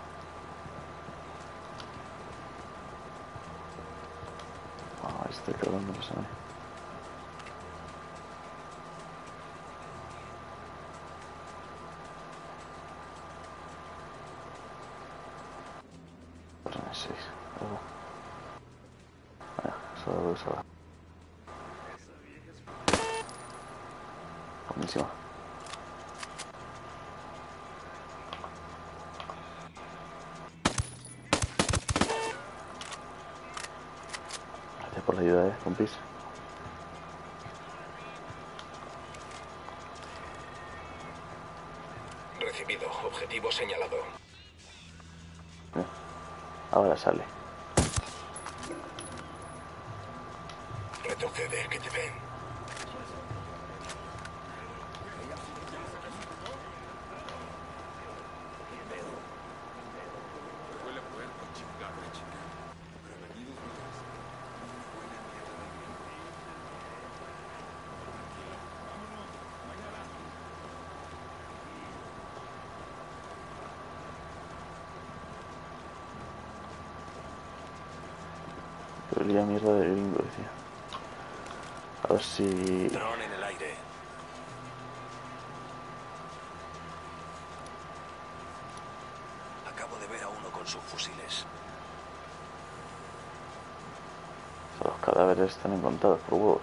Ah, estoy cagando, no sé. seis. Oh. Ah, eso, eso va. Buenísimo. Gracias por la ayuda, eh, compis. Recibido, objetivo señalado. Eh, Ahora sale. Retrocede, que te ven. Pero olía mierda de gringo, decía. A ver si... Dron en el aire. Acabo de ver a uno con sus fusiles. O sea, los cadáveres están encontrados por huevos.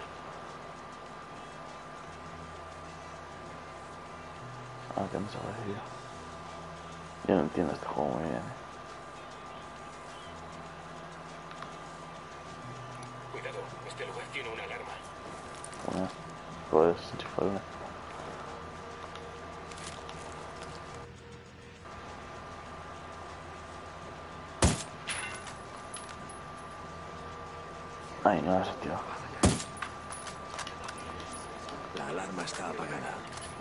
Ah, que no se ha parecido. Yo no entiendo este juego muy bien, eh. Cuidado, este lugar tiene una alarma. Bueno, puedes enchufar una. Ay, no la has activado. La alarma está apagada.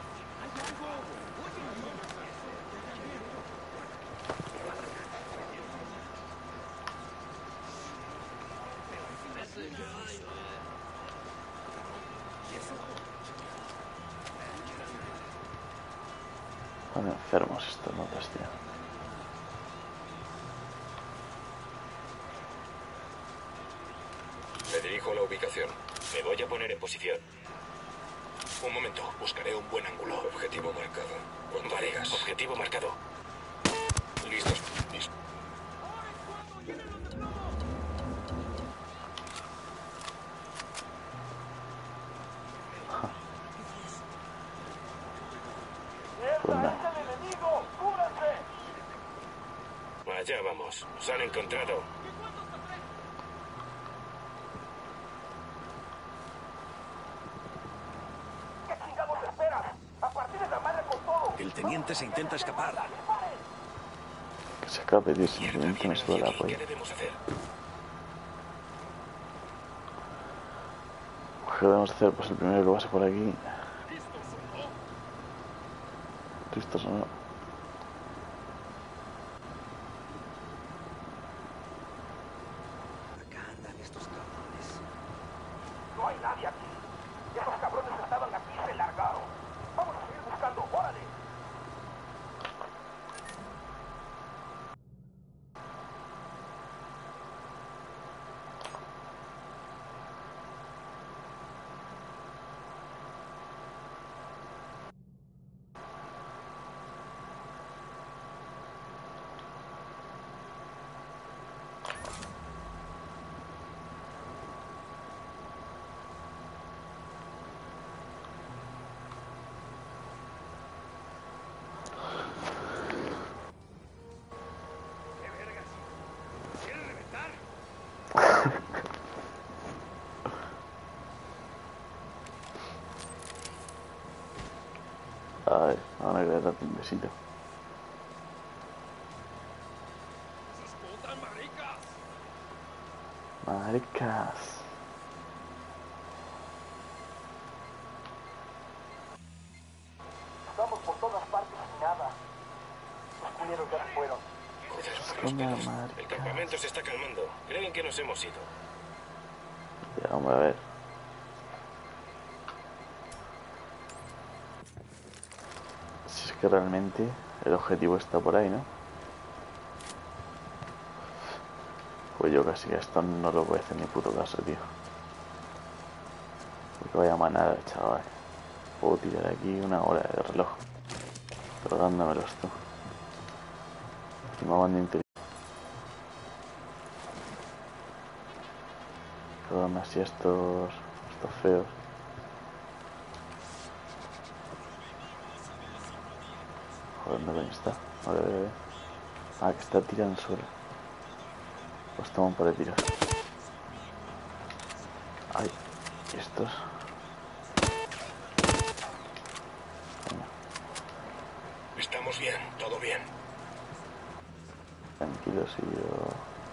Están enfermos estos notas, tío. Me dirijo a la ubicación. Me voy a poner en posición. Un momento, buscaré un buen ángulo. Objetivo marcado. Cuando digas. Objetivo marcado. Listos. Listos. Pues nada. ¡Es el enemigo! Ya vamos. Nos han encontrado. ¿Qué chingados esperan? ¡A partir de la madre con todo! El teniente se intenta escapar. Que se escape, tío, simplemente me suda la polla. ¿Qué debemos hacer? ¿Qué debemos hacer? Pues el primero que pase por aquí. ¿Listos o no? Acá andan estos cabrones. No hay nadie aquí. Esos cabrones estaban aquí y se largaron. Vamos a seguir buscando. ¡Órale! A ver, ahora que le date un besito. Maricas. Estamos por todas partes y nada. Los culeros ya se fueron. Joder, por los Como pelos. El maricas. campamento se está calmando. Creen que nos hemos ido. Ya, vamos a ver. Si es que realmente el objetivo está por ahí, ¿no? Pues yo casi que esto no lo voy a hacer ni puto caso, tío. Porque vaya manada, chaval. Puedo tirar aquí una hora de reloj. Tragándomelos tú. Encima van de interior. Son así estos, estos feos. Joder, ¿dónde coño está? A ver, a ver, a ver. Ah, que está tirado en el suelo. Pues toma un par de tiros. Ay, ¿y estos? Venga, Estamos bien, todo bien. tranquilos y yo...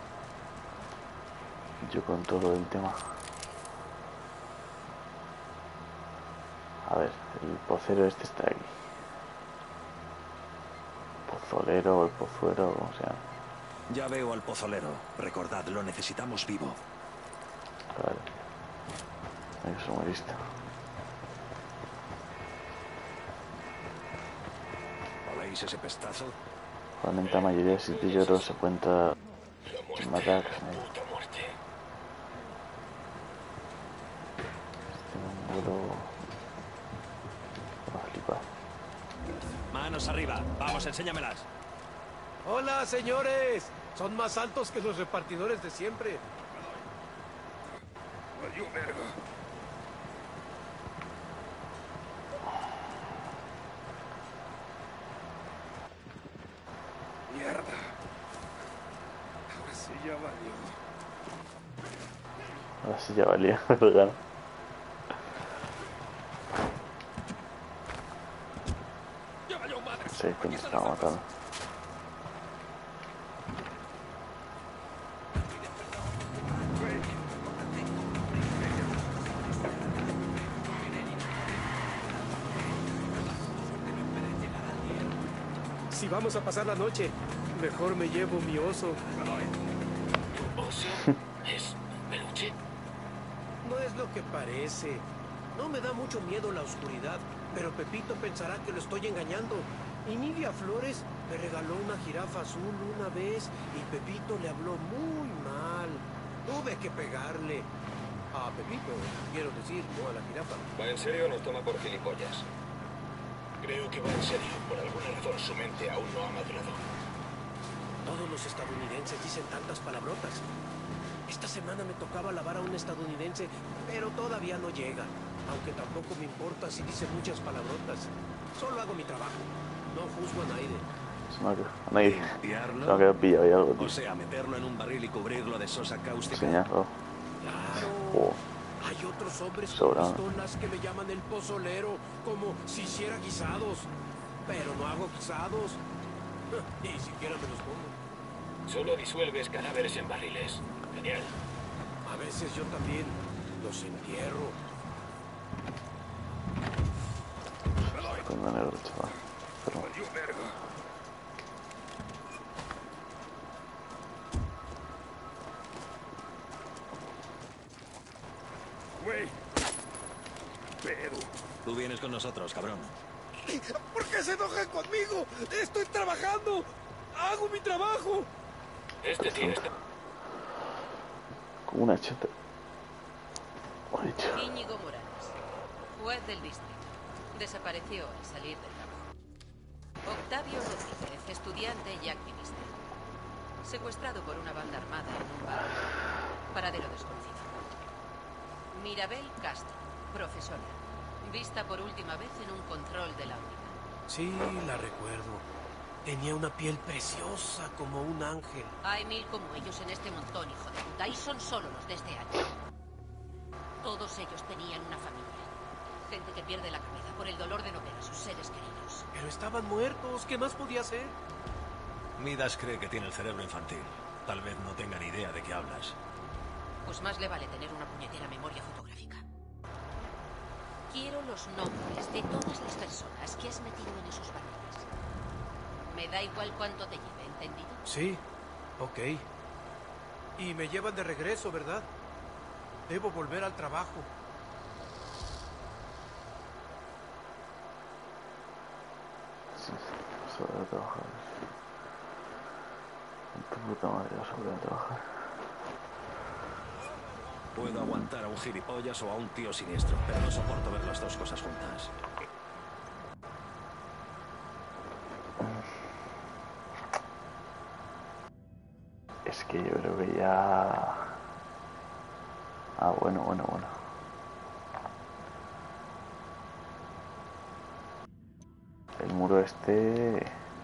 Yo controlo el tema. A ver, el pocero este está aquí. Pozolero o el pozuero, como sea. Ya veo al pozolero. Recordad, lo necesitamos vivo. Vale. Hay que ser muy listo. ¿Oléis ese pestazo? Realmente la mayoría de sitios yo creo que se cuenta La sin muerte, matar. la puta muerte. Este mongolo... Va a flipar. Manos arriba. Vamos, enséñamelas. Hola, señores. Son más altos que los repartidores de siempre. Valió verga. Mierda. Ahora sí ya valió. Ahora sí ya valía, ¿verdad? Sí, que me estaba matando. Si vamos a pasar la noche, mejor me llevo mi oso. ¿Oso? ¿Es peluche? No es lo que parece. No me da mucho miedo la oscuridad, pero Pepito pensará que lo estoy engañando. Y Nidia Flores me regaló una jirafa azul una vez y Pepito le habló muy mal. Tuve que pegarle. A Pepito, quiero decir, no a la jirafa. ¿Va en serio o nos toma por gilipollas? Creo que va en serio. Por alguna razón su mente aún no ha madurado. Todos los estadounidenses dicen tantas palabrotas. Esta semana me tocaba lavar a un estadounidense, pero todavía no llega. Aunque tampoco me importa si dice muchas palabrotas. Solo hago mi trabajo. No juzgo a nadie. Se me ha quedado, no hay, se ¿Limpiarlo? me ha quedado pillado ahí algo, tío. O sea, meterlo en un barril y cubrirlo de sosa cáustica. Enseñarlo. Claro. Oh, Hay otros hombres Sobra. con pistolas que me llaman el pozolero, como si hiciera guisados. Pero no hago guisados. Ni siquiera me los como. Solo disuelves cadáveres en barriles. Genial. A veces yo también los entierro. tengo negro, chaval. Pero... Güey. Pero... Tú vienes con nosotros, cabrón. ¿Por qué se enojan conmigo? Estoy trabajando. Hago mi trabajo. Este tío está... Como una cheta. Ay, tío. Íñigo Morales, juez del distrito. Desapareció al salir del trabajo. Octavio Rodríguez, estudiante y activista. Secuestrado por una banda armada en un bar. Paradero desconocido. Mirabel Castro, profesora. Vista por última vez en un control de la unidad. Sí, la recuerdo. Tenía una piel preciosa como un ángel. Hay mil como ellos en este montón, hijo de puta, y son solo los de este año. Todos ellos tenían una familia. Gente que pierde la cabeza por el dolor de no ver a sus seres queridos. Pero estaban muertos. ¿Qué más podía hacer? Midas cree que tiene el cerebro infantil. Tal vez no tenga ni idea de qué hablas. Pues más le vale tener una puñetera memoria fotográfica. Quiero los nombres de todas las personas que has metido en esos barriles. Me da igual cuánto te lleve, ¿entendido? Sí, ok. Y me llevan de regreso, ¿verdad? Debo volver al trabajo. Sí, sí, sobre trabajar. En tu puta madre, sobre trabajar. Puedo aguantar a un gilipollas o a un tío siniestro, pero no soporto ver las dos cosas juntas. Es que yo creo que ya... Ah, bueno, bueno, bueno. El muro este...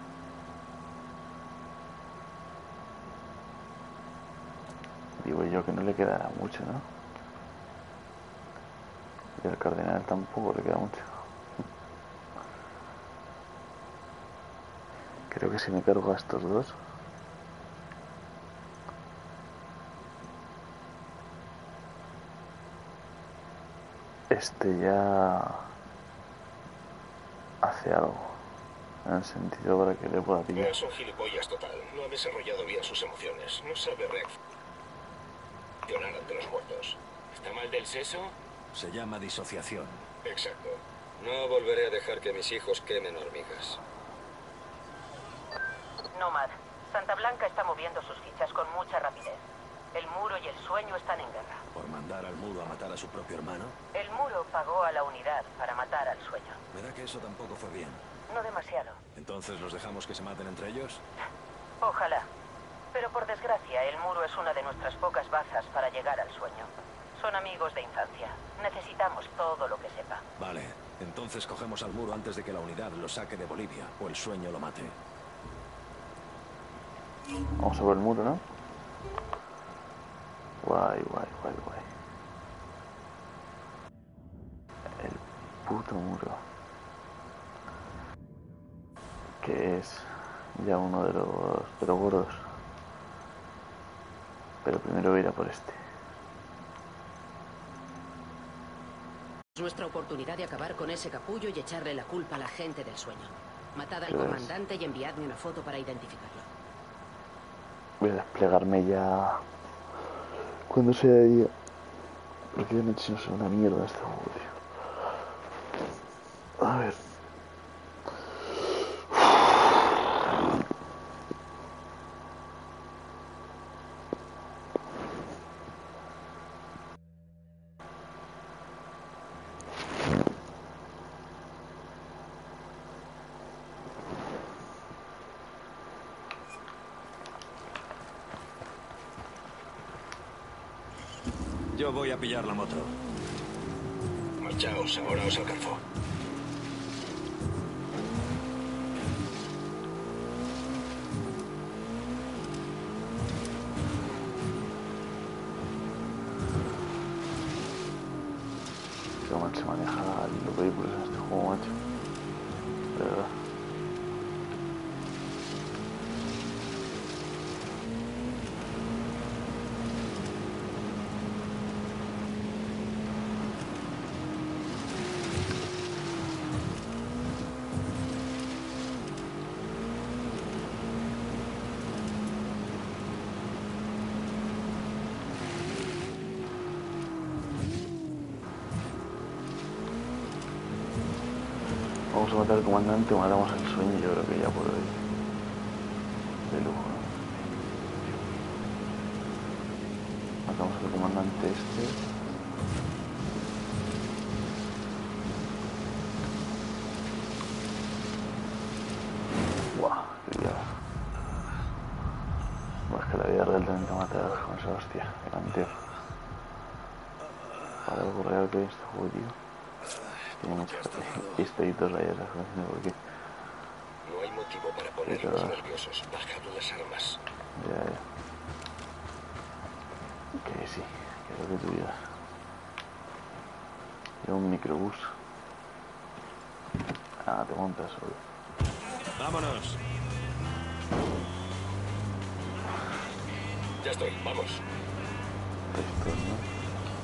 Digo yo que no le quedará mucho, ¿no? Y al cardenal tampoco le queda mucho. Creo que si me cargo a estos dos... Este ya... hace algo. En el sentido para que le pueda pillar. Es un gilipollas total. No ha desarrollado bien sus emociones. No sabe reaccionar ante los muertos. ¿Está mal del seso? Se llama disociación. Exacto. No volveré a dejar que mis hijos quemen hormigas. Nomad, Santa Blanca está moviendo sus fichas con mucha rapidez. El muro y el sueño están en guerra. ¿Por mandar al muro a matar a su propio hermano? El muro pagó a la unidad para matar al sueño. Me da que eso tampoco fue bien. No demasiado. ¿Entonces los dejamos que se maten entre ellos? Ojalá. Pero por desgracia, el muro es una de nuestras pocas bazas para llegar al sueño. Son amigos de infancia. Necesitamos todo lo que sepa. Vale. Entonces cogemos al muro antes de que la unidad lo saque de Bolivia o el sueño lo mate. Vamos a por el muro, ¿no? Guay, guay, guay, guay. El puto muro. Que es ya uno de los, de los gordos. Pero primero voy a ir a por este. Es nuestra oportunidad de acabar con ese capullo y echarle la culpa a la gente del sueño. Matad al Pues... comandante y enviadme una foto para identificarlo. Voy a desplegarme ya cuando sea de día. Porque de noche no es una mierda este juego, tío. A ver. Yo voy a pillar la moto. Marchaos, ahora os alcanzo. que mal se maneja los vehículos en este juego, macho. De verdad. Vamos a matar al comandante o matamos al sueño, yo creo que ya por hoy. De lujo, ¿no? Matamos al comandante este. Buah, qué día. Bueno, es que la vida real también te mata con esa hostia, que canteo. Para algo real que hay este juego, tío. Tiene muchos pistaditos ahí esas cosas, porque... No hay motivo para ponernos nerviosos. Bajad las armas. Ya, ya. Que sí, que es lo que tú digas. Lleva un microbús. Ah, te montas solo. Vámonos. Ya estoy, vamos. Esto, ¿no?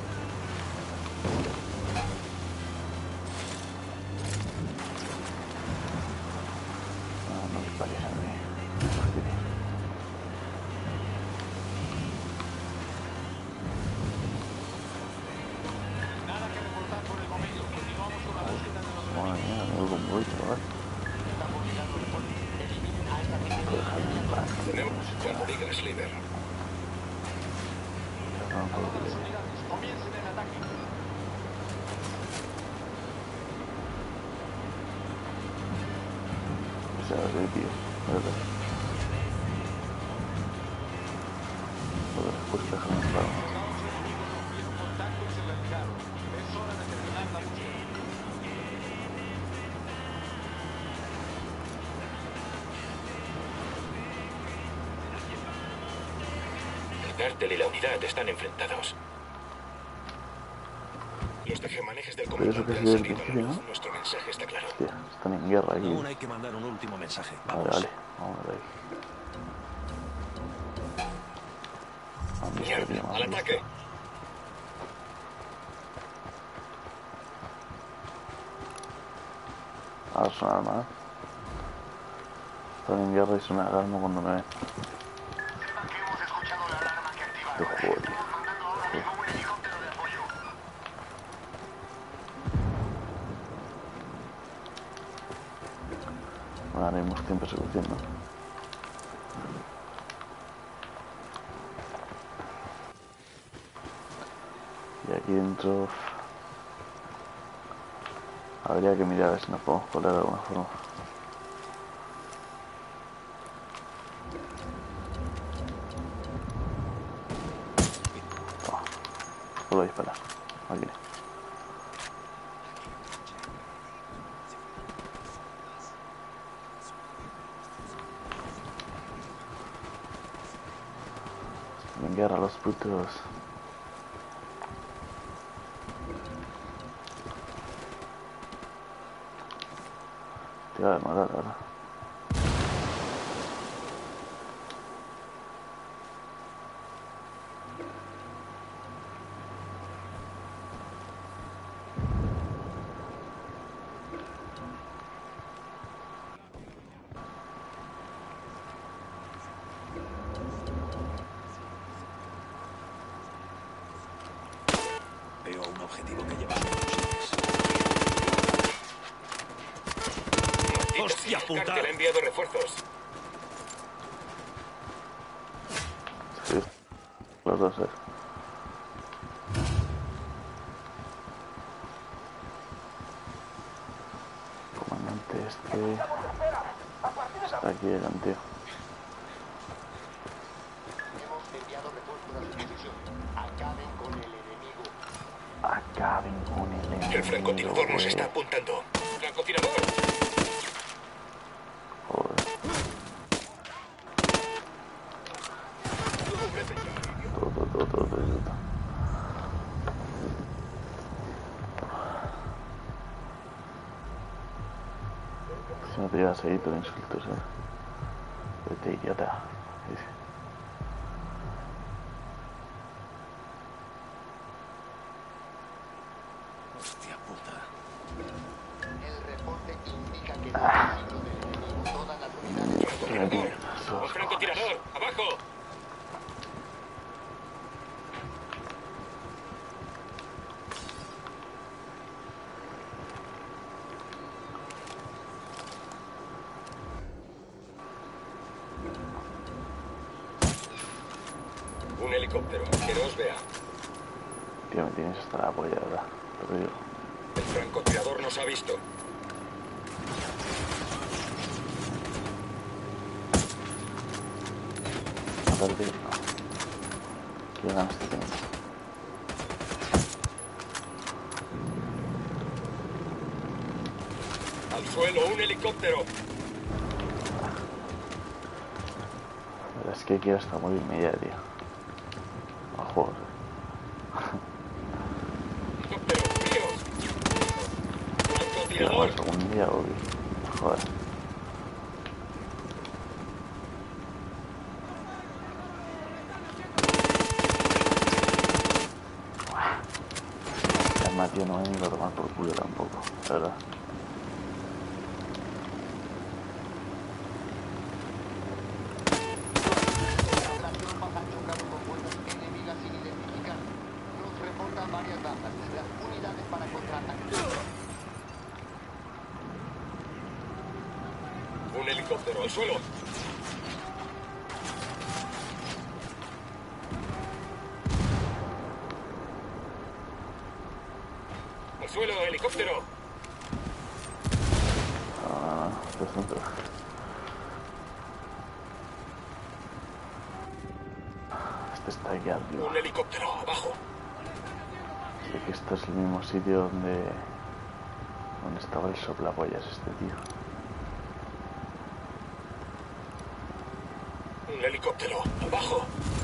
El cártel y la unidad están enfrentados. Los tejemanejes del comandante han salido a la luz. Nuestro mensaje está claro. Hostia, están en guerra aquí. Aún hay que mandar un último mensaje. Vamos. Vale, vale, vamos de ahí. Bien, al ataque. Ahora suena alarma, ¿eh? Están en guerra y suena alarma cuando me ven. Qué juego, tío. Bueno, haremos tiempo de persecución, ¿no? Y aquí dentro habría que mirar a ver si nos podemos colar de alguna forma. Toma, puedo disparar. Aquí. En guerra los putos. Te va a matar, ¿verdad? Veo un objetivo que lleva. ¡Hostia puta! El cártel ha enviado refuerzos. Sí, los dos es. Comandante este... Está aquí delante. Hemos enviado refuerzos a su posición. Acaben con el enemigo. Acaben con el enemigo. El francotirador nos está apuntando. Francotirador. no te llevas ahí tus insultos, eh. Vete, idiota. Sí. Hostia puta. El reporte indica que Ah. todas las unidades... ¡Un francotirador! ¡Abajo! Un helicóptero, que no os vea. Tío, me tienes hasta la polla, ¿verdad? Te lo digo. El francotirador nos ha visto. Aparte, no. ¿Qué ganas te tengo? Al suelo, un helicóptero. La verdad es que quiero hasta morirme ya, tío. A juegos, eh. Helicóptero, mío. Tío, Francotirador. eso, algún día, Bobby. Joder. Además, tío, no me he ido a tomar por culo tampoco, la verdad. Un helicóptero, al suelo. Al suelo, helicóptero. Ah, esto es un truco. Este está aquí arriba. Un helicóptero, abajo. Sé que esto es el mismo sitio donde... donde estaba el soplapollas este tío. Un helicóptero, abajo.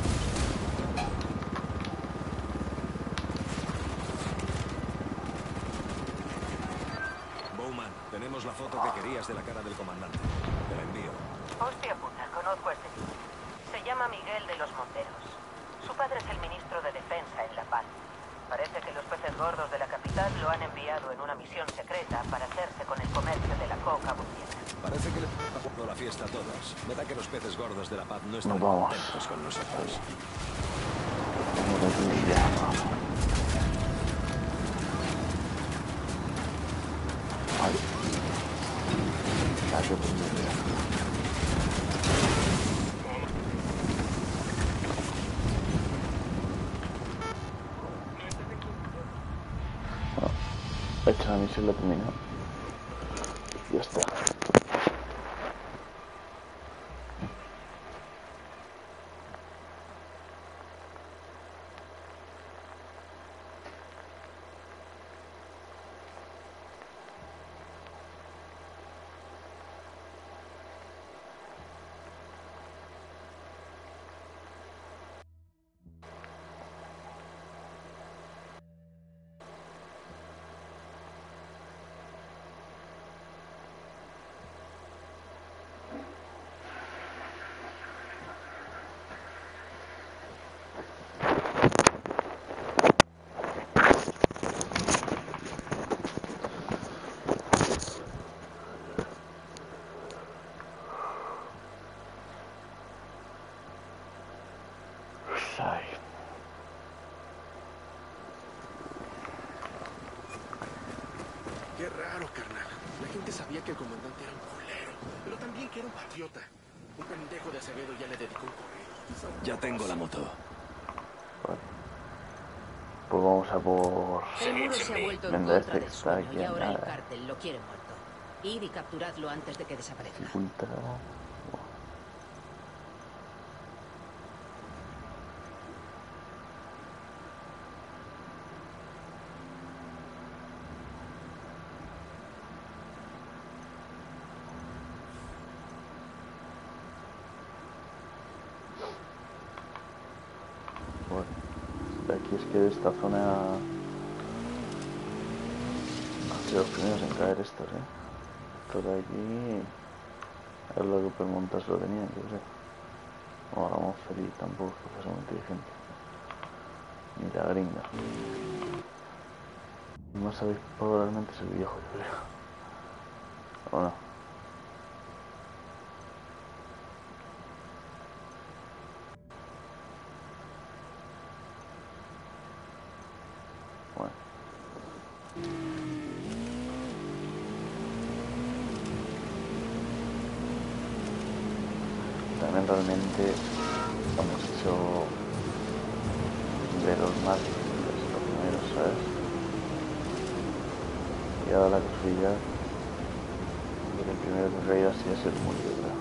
Bowman, tenemos la foto que querías de la cara del comandante. Te la envío. Hostia puta, conozco a este tío. Se llama Miguel de los Monteros. Su padre es el ministro de Defensa en La Paz. Parece que los peces gordos de la capital lo han enviado en una misión secreta para hacerse con el comercio de la coca mundial. Parece que le ha dado la fiesta a todos. Verdad que los peces gordos de la paz no están Nos vamos. contentos con nosotros. Ay. Ya, qué puñetera. He hecho la misión, la terminó. Ya está. Ay. Qué raro, carnal. La gente sabía que el comandante era un culero, pero también que era un patriota. Un pendejo de Acevedo ya le dedicó un correo. Ya tengo la moto. Vale. Pues vamos a por... El muro se ha vuelto en Venga, contra este del que está sueño aquí y en ahora el nada. cártel lo quiere muerto. Id y capturadlo antes de que desaparezca. Dificultad. Bueno, de aquí es que de esta zona han sido los primeros en caer estos, ¿eh? esto de aquí es lo que por montas lo tenían, yo sé. No, la Monferi tampoco es que fuese muy inteligente. Ni la gringa. No sabéis probablemente es el viejo, yo creo. ¿O no? Bueno. También realmente hemos hecho de los más los primeros, ¿sabes? Y ahora la casualidad de que el primero que caído así es el muro, ¿verdad?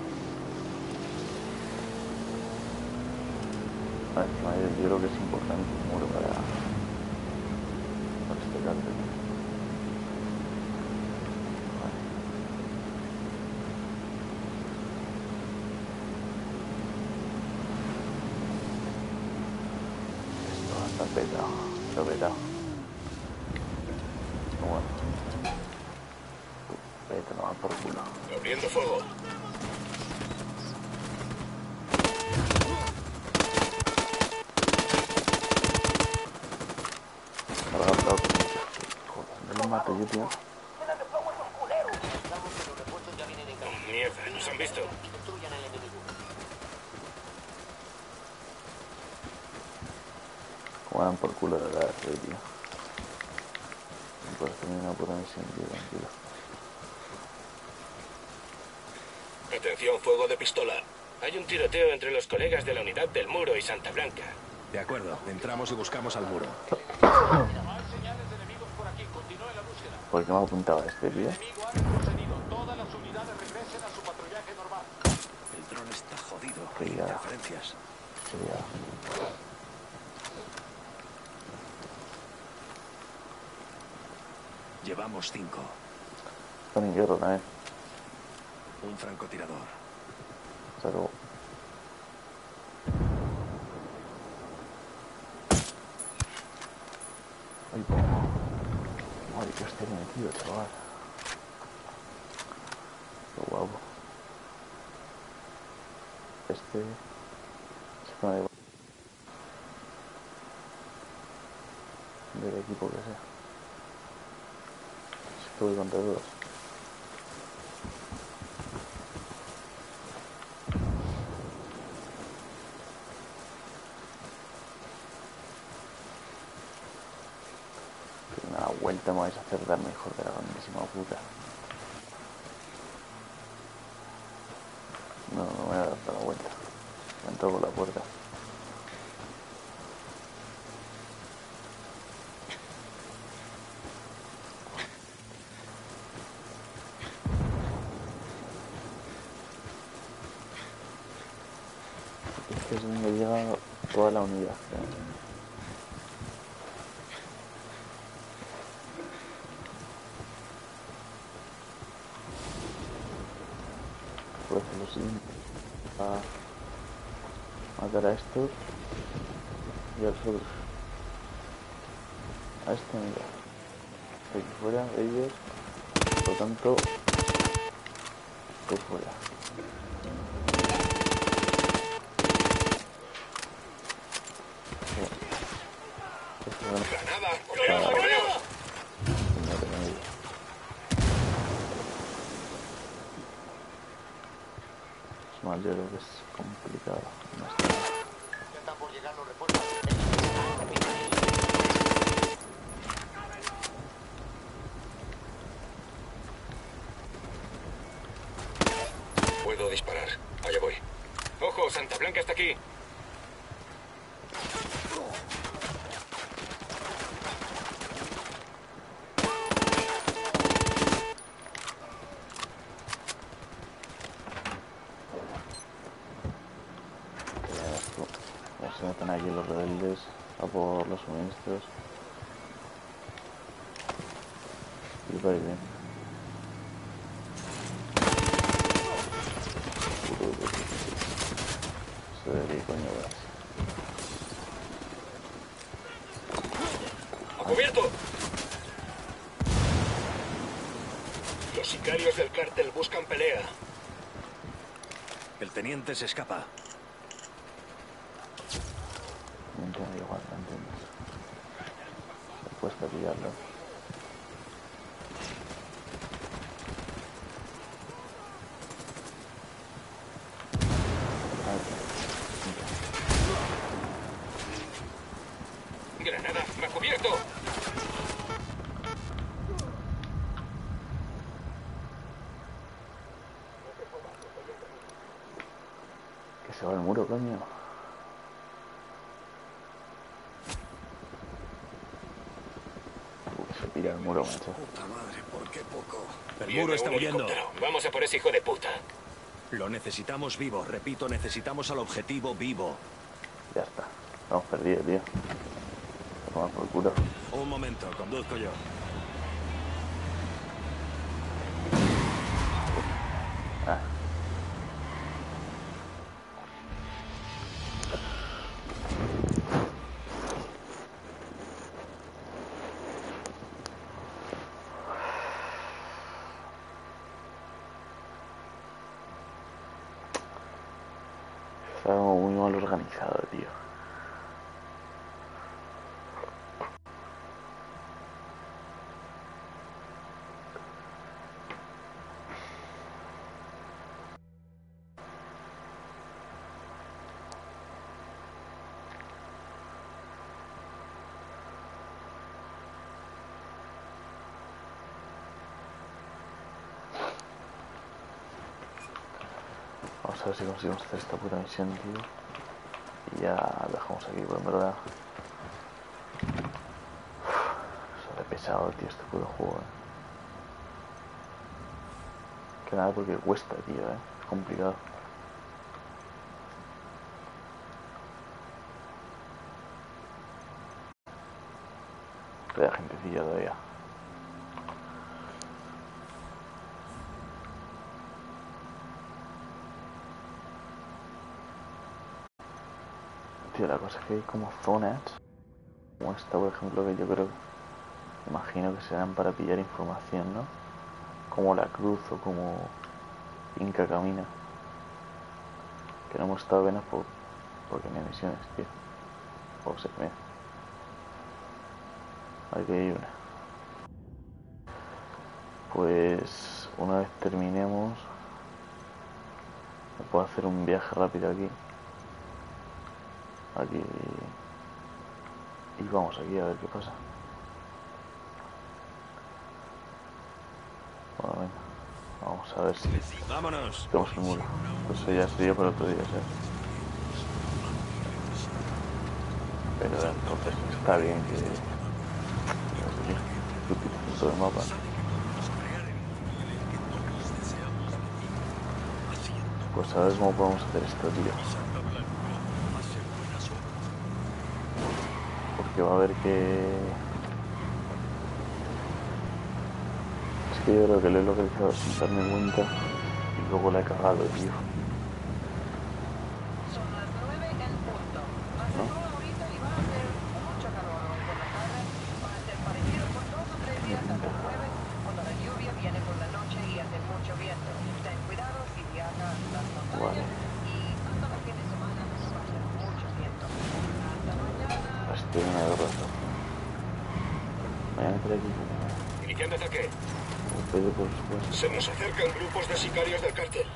Vale, yo creo que es importante el muro para, para este cártel. Está petado, está petado. Bueno. Vete a tomar por culo. Abriendo fuego. Carga el auto. Joder, no lo mato yo, tío. Mierda, nos han visto. Como dan por culo de verdad, tío. No puedes tener una puta misión, tío, tranquilo. Atención, fuego de pistola. Hay un tiroteo entre los colegas de la unidad del Muro y Santa Blanca. De acuerdo, entramos y buscamos al Muro. ¿Por qué me apuntaba este, tío? El dron está jodido. Qué liada. Interferencias. Qué liada. Llevamos cinco. Están en guerra también. Un francotirador. Hasta luego. Ay, po. Madre que esté metido, chaval. Qué guapo. Este... Se me del equipo que sea. Estuve contra todos. Una vuelta me vais a hacer dar mejor de la grandísima puta. No, no me voy a dar la vuelta. Me entro por la puerta. Este es donde llega toda la unidad, ¿eh? Pues lo siguiente, a matar a estos y a los otros. A este mira, de aquí fuera, ellos, por lo tanto, tú fuera. ¡Granada! ¡Granada! ¡Granada! Mal, yo creo que es complicado. No está. Ya están por llegar los refuerzos. Puedo disparar. Allá voy. ¡Ojo! ¡Santa Blanca está aquí! Se meten aquí los rebeldes a por los suministros y va bien. Se ve que coño ¡A cubierto! Los Los sicarios del cártel buscan pelea. El teniente se escapa. No entiendo igual, no entiendes. Me cuesta pillarlo. Granada, me ha cubierto. Que se va el muro, coño. Uh, se pira el muro, macho. Puta madre, ¿por qué poco? El Viene muro está un huyendo. helicóptero. Vamos a por ese hijo de puta. Lo necesitamos vivo, repito, necesitamos al objetivo vivo. Ya está. Hemos perdido, tío. Toma por culo. Un momento, conduzco yo. Ah. Está muy mal organizado, tío. Vamos a ver si conseguimos hacer esta puta misión, tío. Y ya dejamos aquí, pero en verdad sale pesado, tío, este puto juego, eh. Que nada porque cuesta, tío, eh. Es complicado. Queda gentecilla todavía. Tío, la cosa es que hay como zonas, como esta por ejemplo, que yo creo, imagino que serán para pillar información, ¿no? Como la Cruz o como Inca Camina. Que no hemos estado apenas por, porque no hay misiones, tío. O sea, mira. Aquí hay una. Pues una vez terminemos, me puedo hacer un viaje rápido aquí. Aquí. Y vamos aquí a ver qué pasa. Bueno, venga. Vamos a ver si Vámonos. tenemos el muro. Pues eso ya sería para otro día, ¿sabes? Pero entonces está bien que... que utilices todo el mapa. Pues a ver cómo podemos hacer esto, tío. Que va a haber que... Es que yo creo que lo he localizado sin darme cuenta y luego la he cagado, tío. Son las nueve en punto. Hace ¿No? una horita y va a hacer mucho calor hoy por la tarde. Va a ser parecido por dos o tres días hasta el jueves, cuando la lluvia viene por la noche y hace mucho viento. Ten cuidado si viajas a las montañas. Vale. Y hasta el fin de semana va a ser mucho viento. Hasta mañana. Estoy en una rato. Me voy a meter aquí. Iniciando ataque. Pero por supuesto. Se nos acercan grupos de sicarios del cártel.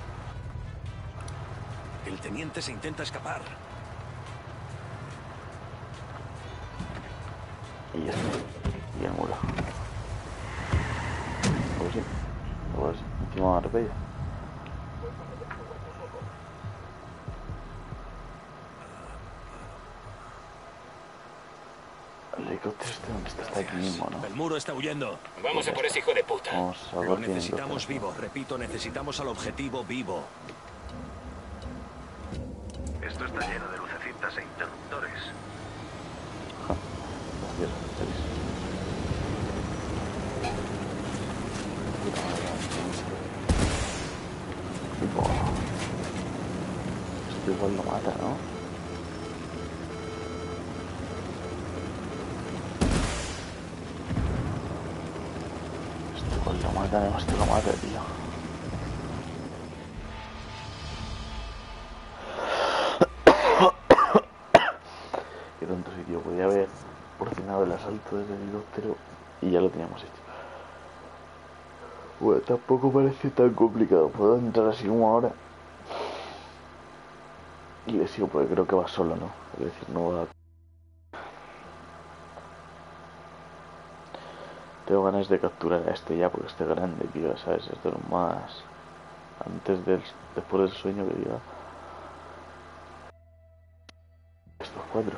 El teniente se intenta escapar. Y ya está. Y el muro. Pues sí. Pues encima me repella. El helicóptero este donde está, está aquí mismo, ¿no? El muro está huyendo. Vamos a por ese hijo de puta. Vamos a ver Lo quién necesitamos entonces, vivo, repito, necesitamos al objetivo vivo. Esto está lleno de lucecitas e interruptores. ¿no? Gracias, Celis. Puta madre, tipo... Esto igual lo mata, ¿no? Esto Pues lo matan, hostia, lo mata, tío. Qué tonto sitio, podía haber ordenado el asalto desde el helicóptero y ya lo teníamos hecho. Bueno, tampoco parece tan complicado. Puedo entrar así como ahora. Y le sigo porque creo que va solo, ¿no? Es decir, no va... Tengo ganas de capturar a este ya porque este grande, tío, ¿sabes? Es de lo más... Antes del... Después del sueño que diga... Estos cuatro.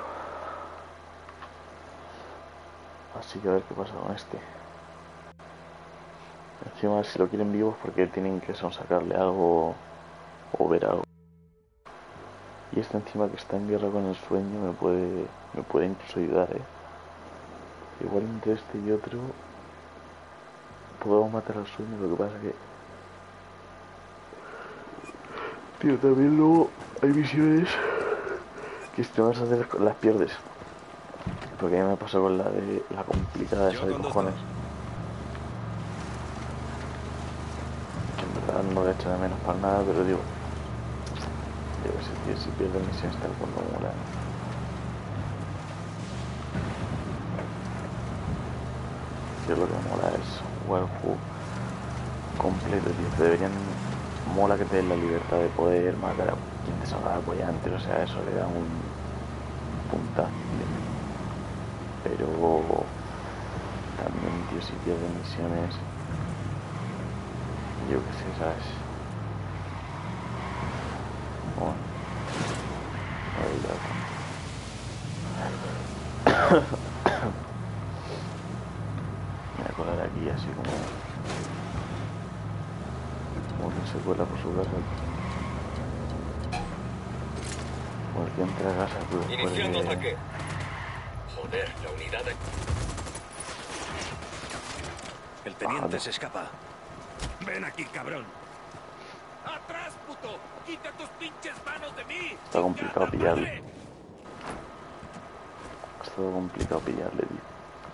Así que a ver qué pasa con este. Encima a ver si lo quieren vivos porque tienen que sonsacarle algo o ver algo. Y este encima que está en guerra con el sueño me puede me puede incluso ayudar, eh. Igual entre este y otro podemos matar al sueño, lo que pasa que... Tío, también luego hay misiones que si te vas a hacer las pierdes. Porque a mí me pasó con la de la complicada esa de cojones. Que en verdad no le echo de menos para nada, pero digo... Yo que sé, tío, si pierdes misiones tal cuando mola. Tío, lo que mola es jugar el juego completo, tío. Te deberían... Mola que te den la libertad de poder matar a quien te salga apoyante, o sea, eso le da un puntazo, tío. Pero también, tío, si pierdes misiones, yo que sé, ¿sabes? Bueno, me voy a colar aquí así como como que se cuela por su casa. Como el que entra a casa, pues Iniciando puede... ataque. Joder, la unidad de... El teniente se escapa. Ven aquí, cabrón. ¡Atrás, puto! ¡Quita tus pinches manos de mí! Está complicado pillarle. Está complicado pillarle, tío.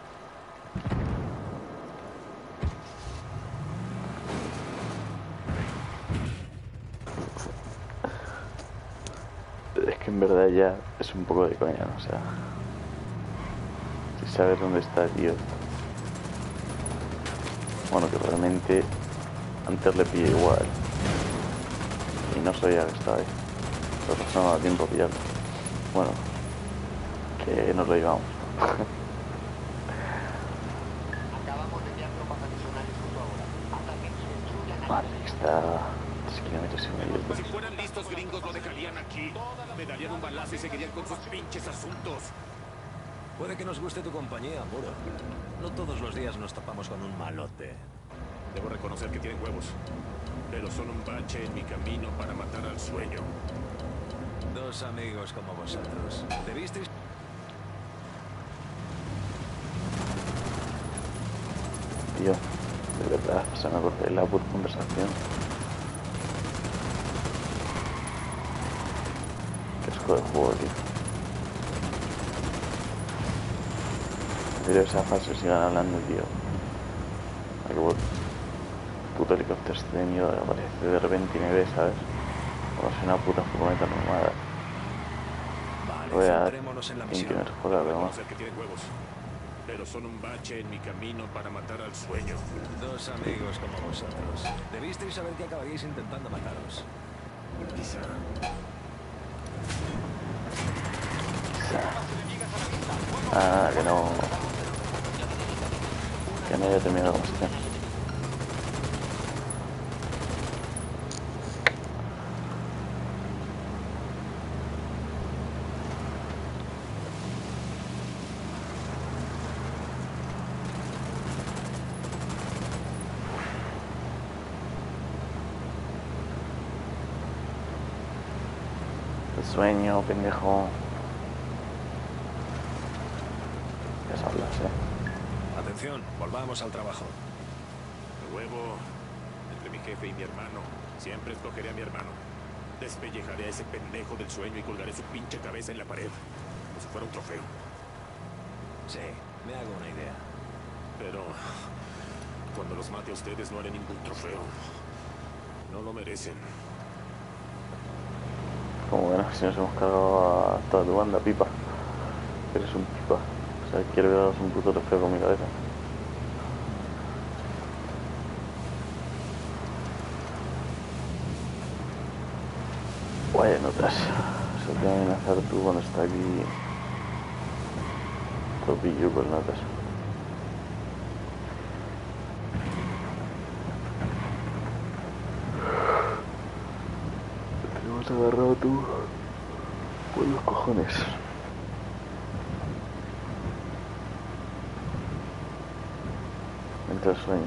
Es que en verdad ya es un poco de coña, ¿no? O sea... Si sabes dónde está, tío... Bueno, que realmente... Antes le pillé igual. Y no sabía que estaba ahí. Pero no me da tiempo a pillarlo. Bueno... Que nos lo llevamos. Acabamos de enviar tropas adicionales justo ahora. Ataquen su Vale, está... tres kilómetros y medio. Si fueran listos gringos lo dejarían aquí. Me darían un balazo y seguirían con sus pinches asuntos. Puede que nos guste tu compañía, Muro. No todos los días nos topamos con un malote. Debo reconocer que tienen huevos. Pero son un bache en mi camino para matar al sueño. Dos amigos como vosotros. ¿Te visteis? Tío, de verdad, se me cortó la puta conversación. Qué asco de juego, tío. Pero esa fase sigan hablando, tío. Ay, que puto helicóptero este de miedo que aparece de repente y me ve, ¿sabes? Como si una puta furgoneta normada. Vale, Voy a centrémonos en la misión. intentar joder, pero no. Reconocer que tienen huevos. Pero son un bache en mi camino para matar al sueño. Dos amigos como vosotros. Debisteis saber que acabaríais intentando mataros. Quizá. Ah, que no... Que no haya terminado la combustión. El sueño, pendejo. Ya sablas, eh. Atención, volvamos al trabajo. El huevo entre mi jefe y mi hermano. Siempre escogeré a mi hermano. Despellejaré a ese pendejo del sueño y colgaré su pinche cabeza en la pared. Como si fuera un trofeo. Sí, me hago una idea. Pero cuando los mate a ustedes no haré ningún trofeo. No lo merecen. Como bueno, si nos hemos cargado a toda tu banda, pipa. Eres un pipa. O sea, quiero veros un puto trofeo con mi cabeza. Vaya notas. Se te va a amenazar tú cuando está aquí. Topillo con notas. Te hemos agarrado tú por los cojones. Entra el sueño.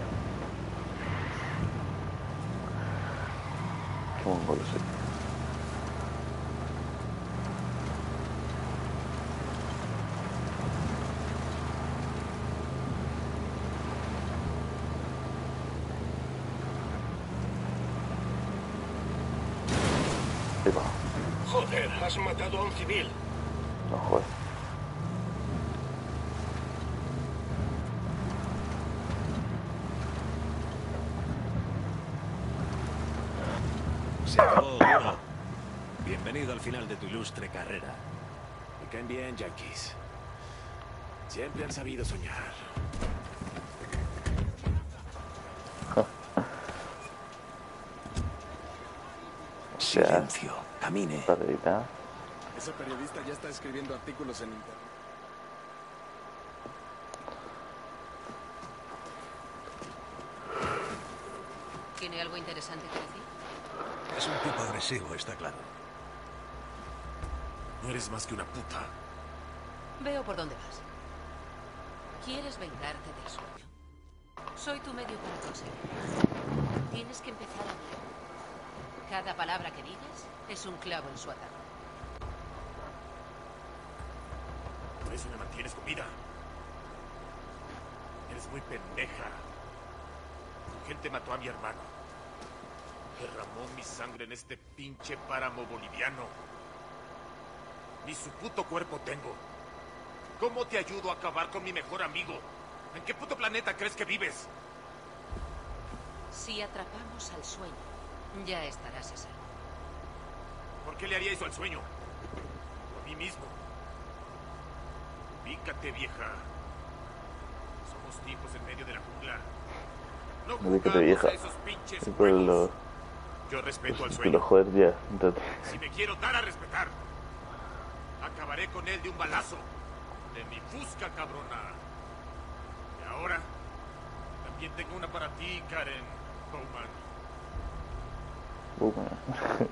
Qué mongolo soy. Joder, has matado a un civil. No joder. Se acabó, Duro. Bienvenido al final de tu ilustre carrera. Me caen bien, yankees. Siempre han sabido soñar. Silencio. Camine. Padrita. Ese periodista ya está escribiendo artículos en internet. ¿Tiene algo interesante que decir? Es un tipo agresivo, está claro. No eres más que una puta. Veo por dónde vas. ¿Quieres vengarte del sueño? Soy tu medio para conseguirlo. Tienes que empezar a hablar. Cada palabra que digas es un clavo en su ataque. Por eso me mantienes con vida. Eres muy pendeja. Tu gente mató a mi hermano. Derramó mi sangre en este pinche páramo boliviano. Ni su puto cuerpo tengo. ¿Cómo te ayudo a acabar con mi mejor amigo? ¿En qué puto planeta crees que vives? Si atrapamos al sueño, ya estarás a salvo. ¿Por qué le haría eso al sueño? O a mí mismo. Ubícate, vieja. Somos tipos en medio de la jungla. No Ubícate, vieja. a esos pinches por lo... Yo respeto pues, al que sueño. lo joder ya. Entonces... Si me quiero dar a respetar, acabaré con él de un balazo. De mi fusca, cabrona. Y ahora, también tengo una para ti, Karen Bowman. Bowman.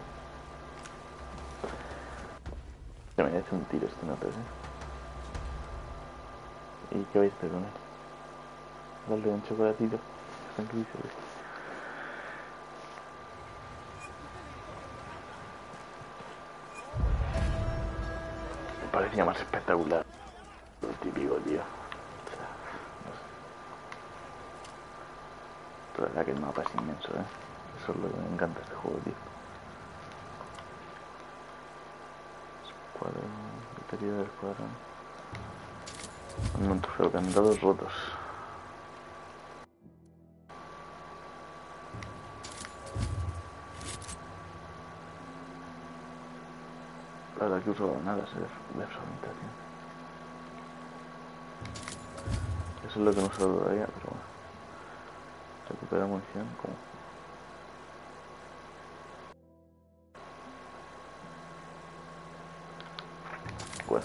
Se merece un tiro este notas, ¿eh? ¿Y qué vais a hacer con él? Darle un chocolatito. Tranquilízate. Me parecía más espectacular. Lo típico, tío. O sea, no sé. La verdad que el mapa es inmenso, ¿eh? Eso es lo que me encanta de este juego, tío. Escuadrón, batería del escuadrón. Un trofeo, candados rotos. La verdad que uso nada ser de orientación. Eso es lo que no uso todavía, pero bueno. Recupera munición, ¿cómo? Bueno.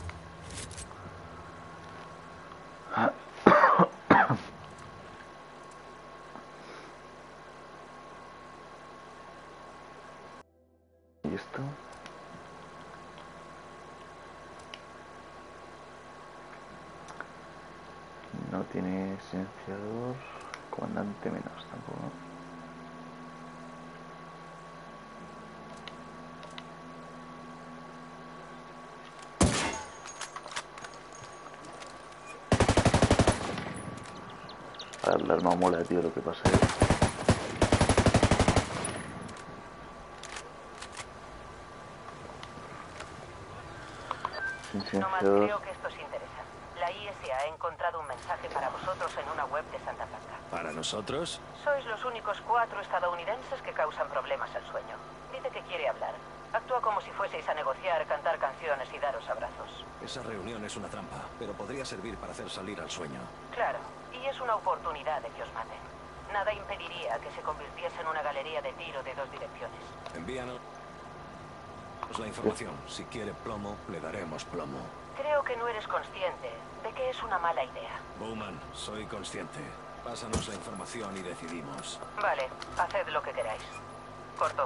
¿Y esto? No tiene silenciador, comandante menos tampoco. Para el arma mola, tío, lo que pasa es... Sin No más silenciador. creo que esto os interesa. La I S A ha encontrado un mensaje mensaje para vosotros en una web de Santa Blanca. ¿Para nosotros? Sois los únicos cuatro estadounidenses que causan problemas al sueño. Dice que quiere hablar. Actúa como si fueseis a negociar, cantar canciones y daros abrazos. Esa reunión es una trampa, pero podría servir para hacer salir al sueño. Claro, y es una oportunidad de que os maten. Nada impediría que se convirtiese en una galería de tiro de dos direcciones. Envíanos la información. Si quiere plomo, le daremos plomo. Creo que no eres consciente de que es una mala idea. Bowman, soy consciente. Pásanos la información y decidimos. Vale, haced lo que queráis. Corto.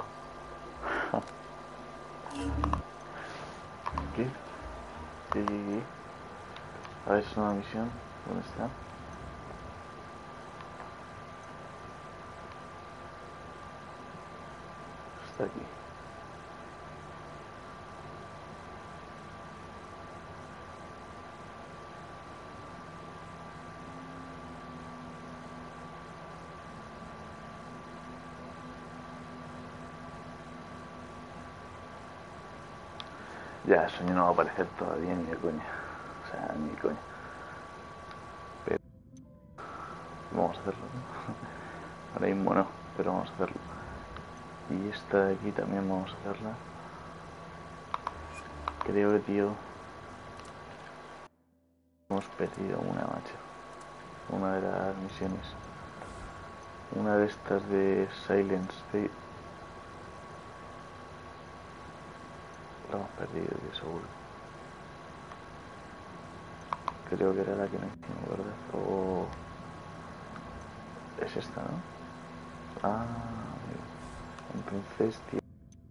¿Qué? ¿Qué? ¿Qué? A ver, es una misión. ¿Dónde está? Está aquí. Ya, el sueño no va a aparecer todavía ni de coña. O sea, ni de coña. Pero vamos a hacerlo, ¿no? Ahora mismo no, pero vamos a hacerlo. Y esta de aquí también vamos a hacerla. Creo que, tío, hemos perdido una, macho. Una de las misiones. Una de estas de Silence Fate. La hemos perdido, tío, seguro. Creo que era la que no hicimos, ¿verdad? O... es esta, ¿no? Ah, amigo. Entonces, tío...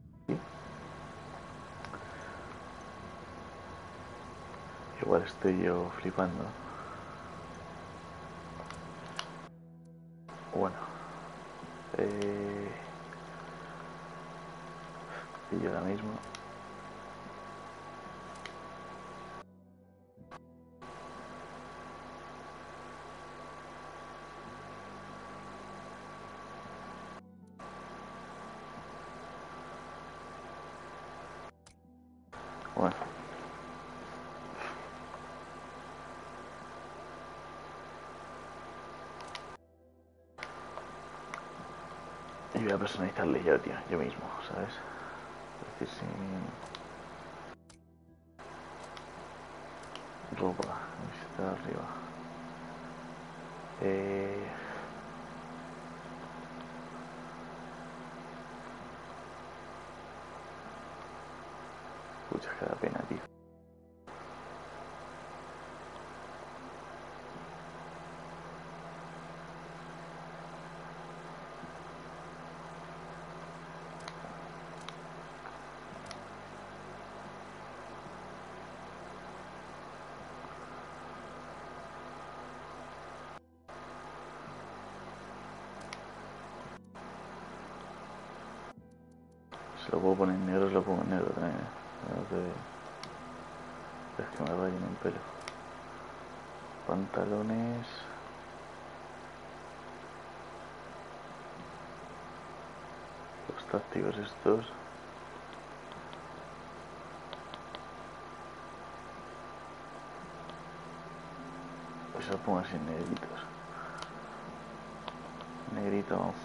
igual estoy yo flipando. Bueno. Eh... Y yo ahora mismo... Bueno. Y voy a personalizarle yo, tío, yo mismo, ¿sabes? Es decir, si... ropa, está arriba. Eh... Pucha, que da pena, tío. Se lo puedo poner en negro, se lo pongo en negro también, ¿eh? De... es que me rayen un pelo. Pantalones... los tácticos estos... pues se lo pongo así en negritos. Negrito, vamos.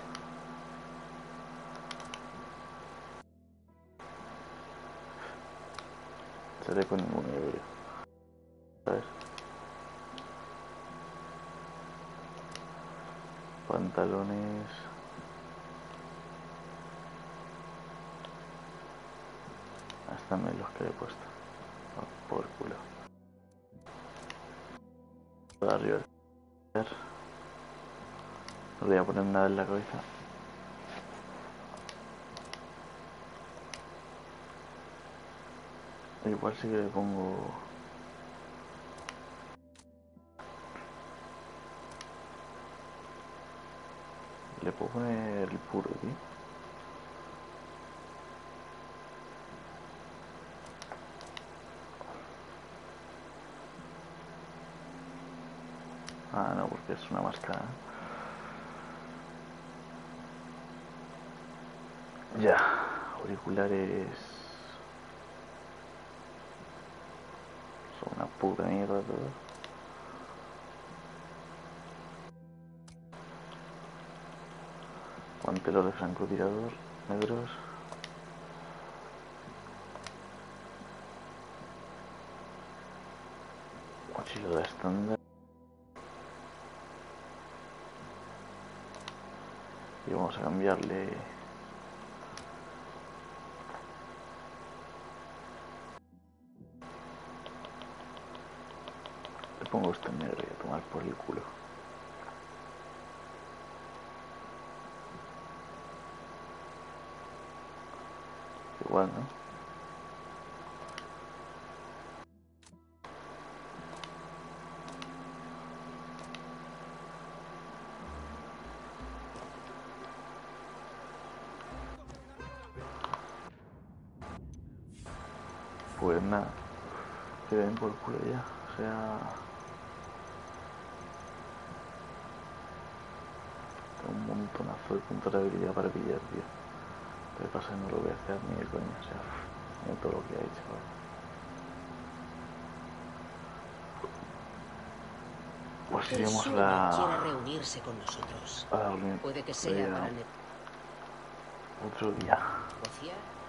Sale con ningún ebrio, ¿sabes? Pantalones... hasta me los que he puesto. Oh, por culo. Para arriba. No le voy a poner nada en la cabeza. Igual sí que le pongo... le puedo poner el puro, tío. Ah, no, porque es una máscara. Ya, auriculares... son una puta mierda todo. Guantero de francotirador, negros. Cuchillo de estándar. Y vamos a cambiarle. Le pongo este negro y a tomar por el culo. Igual, ¿no? Pues nada, que den por culo ya, o sea... Tengo un montonazo de puntos de habilidad para pillar, tío. Lo que pasa es que no lo voy a hacer ni de coña, o sea, ni todo lo que hay, chaval. Pues iremos a la... quiere reunirse con nosotros. A la Puede que sea para... otro día. negociar.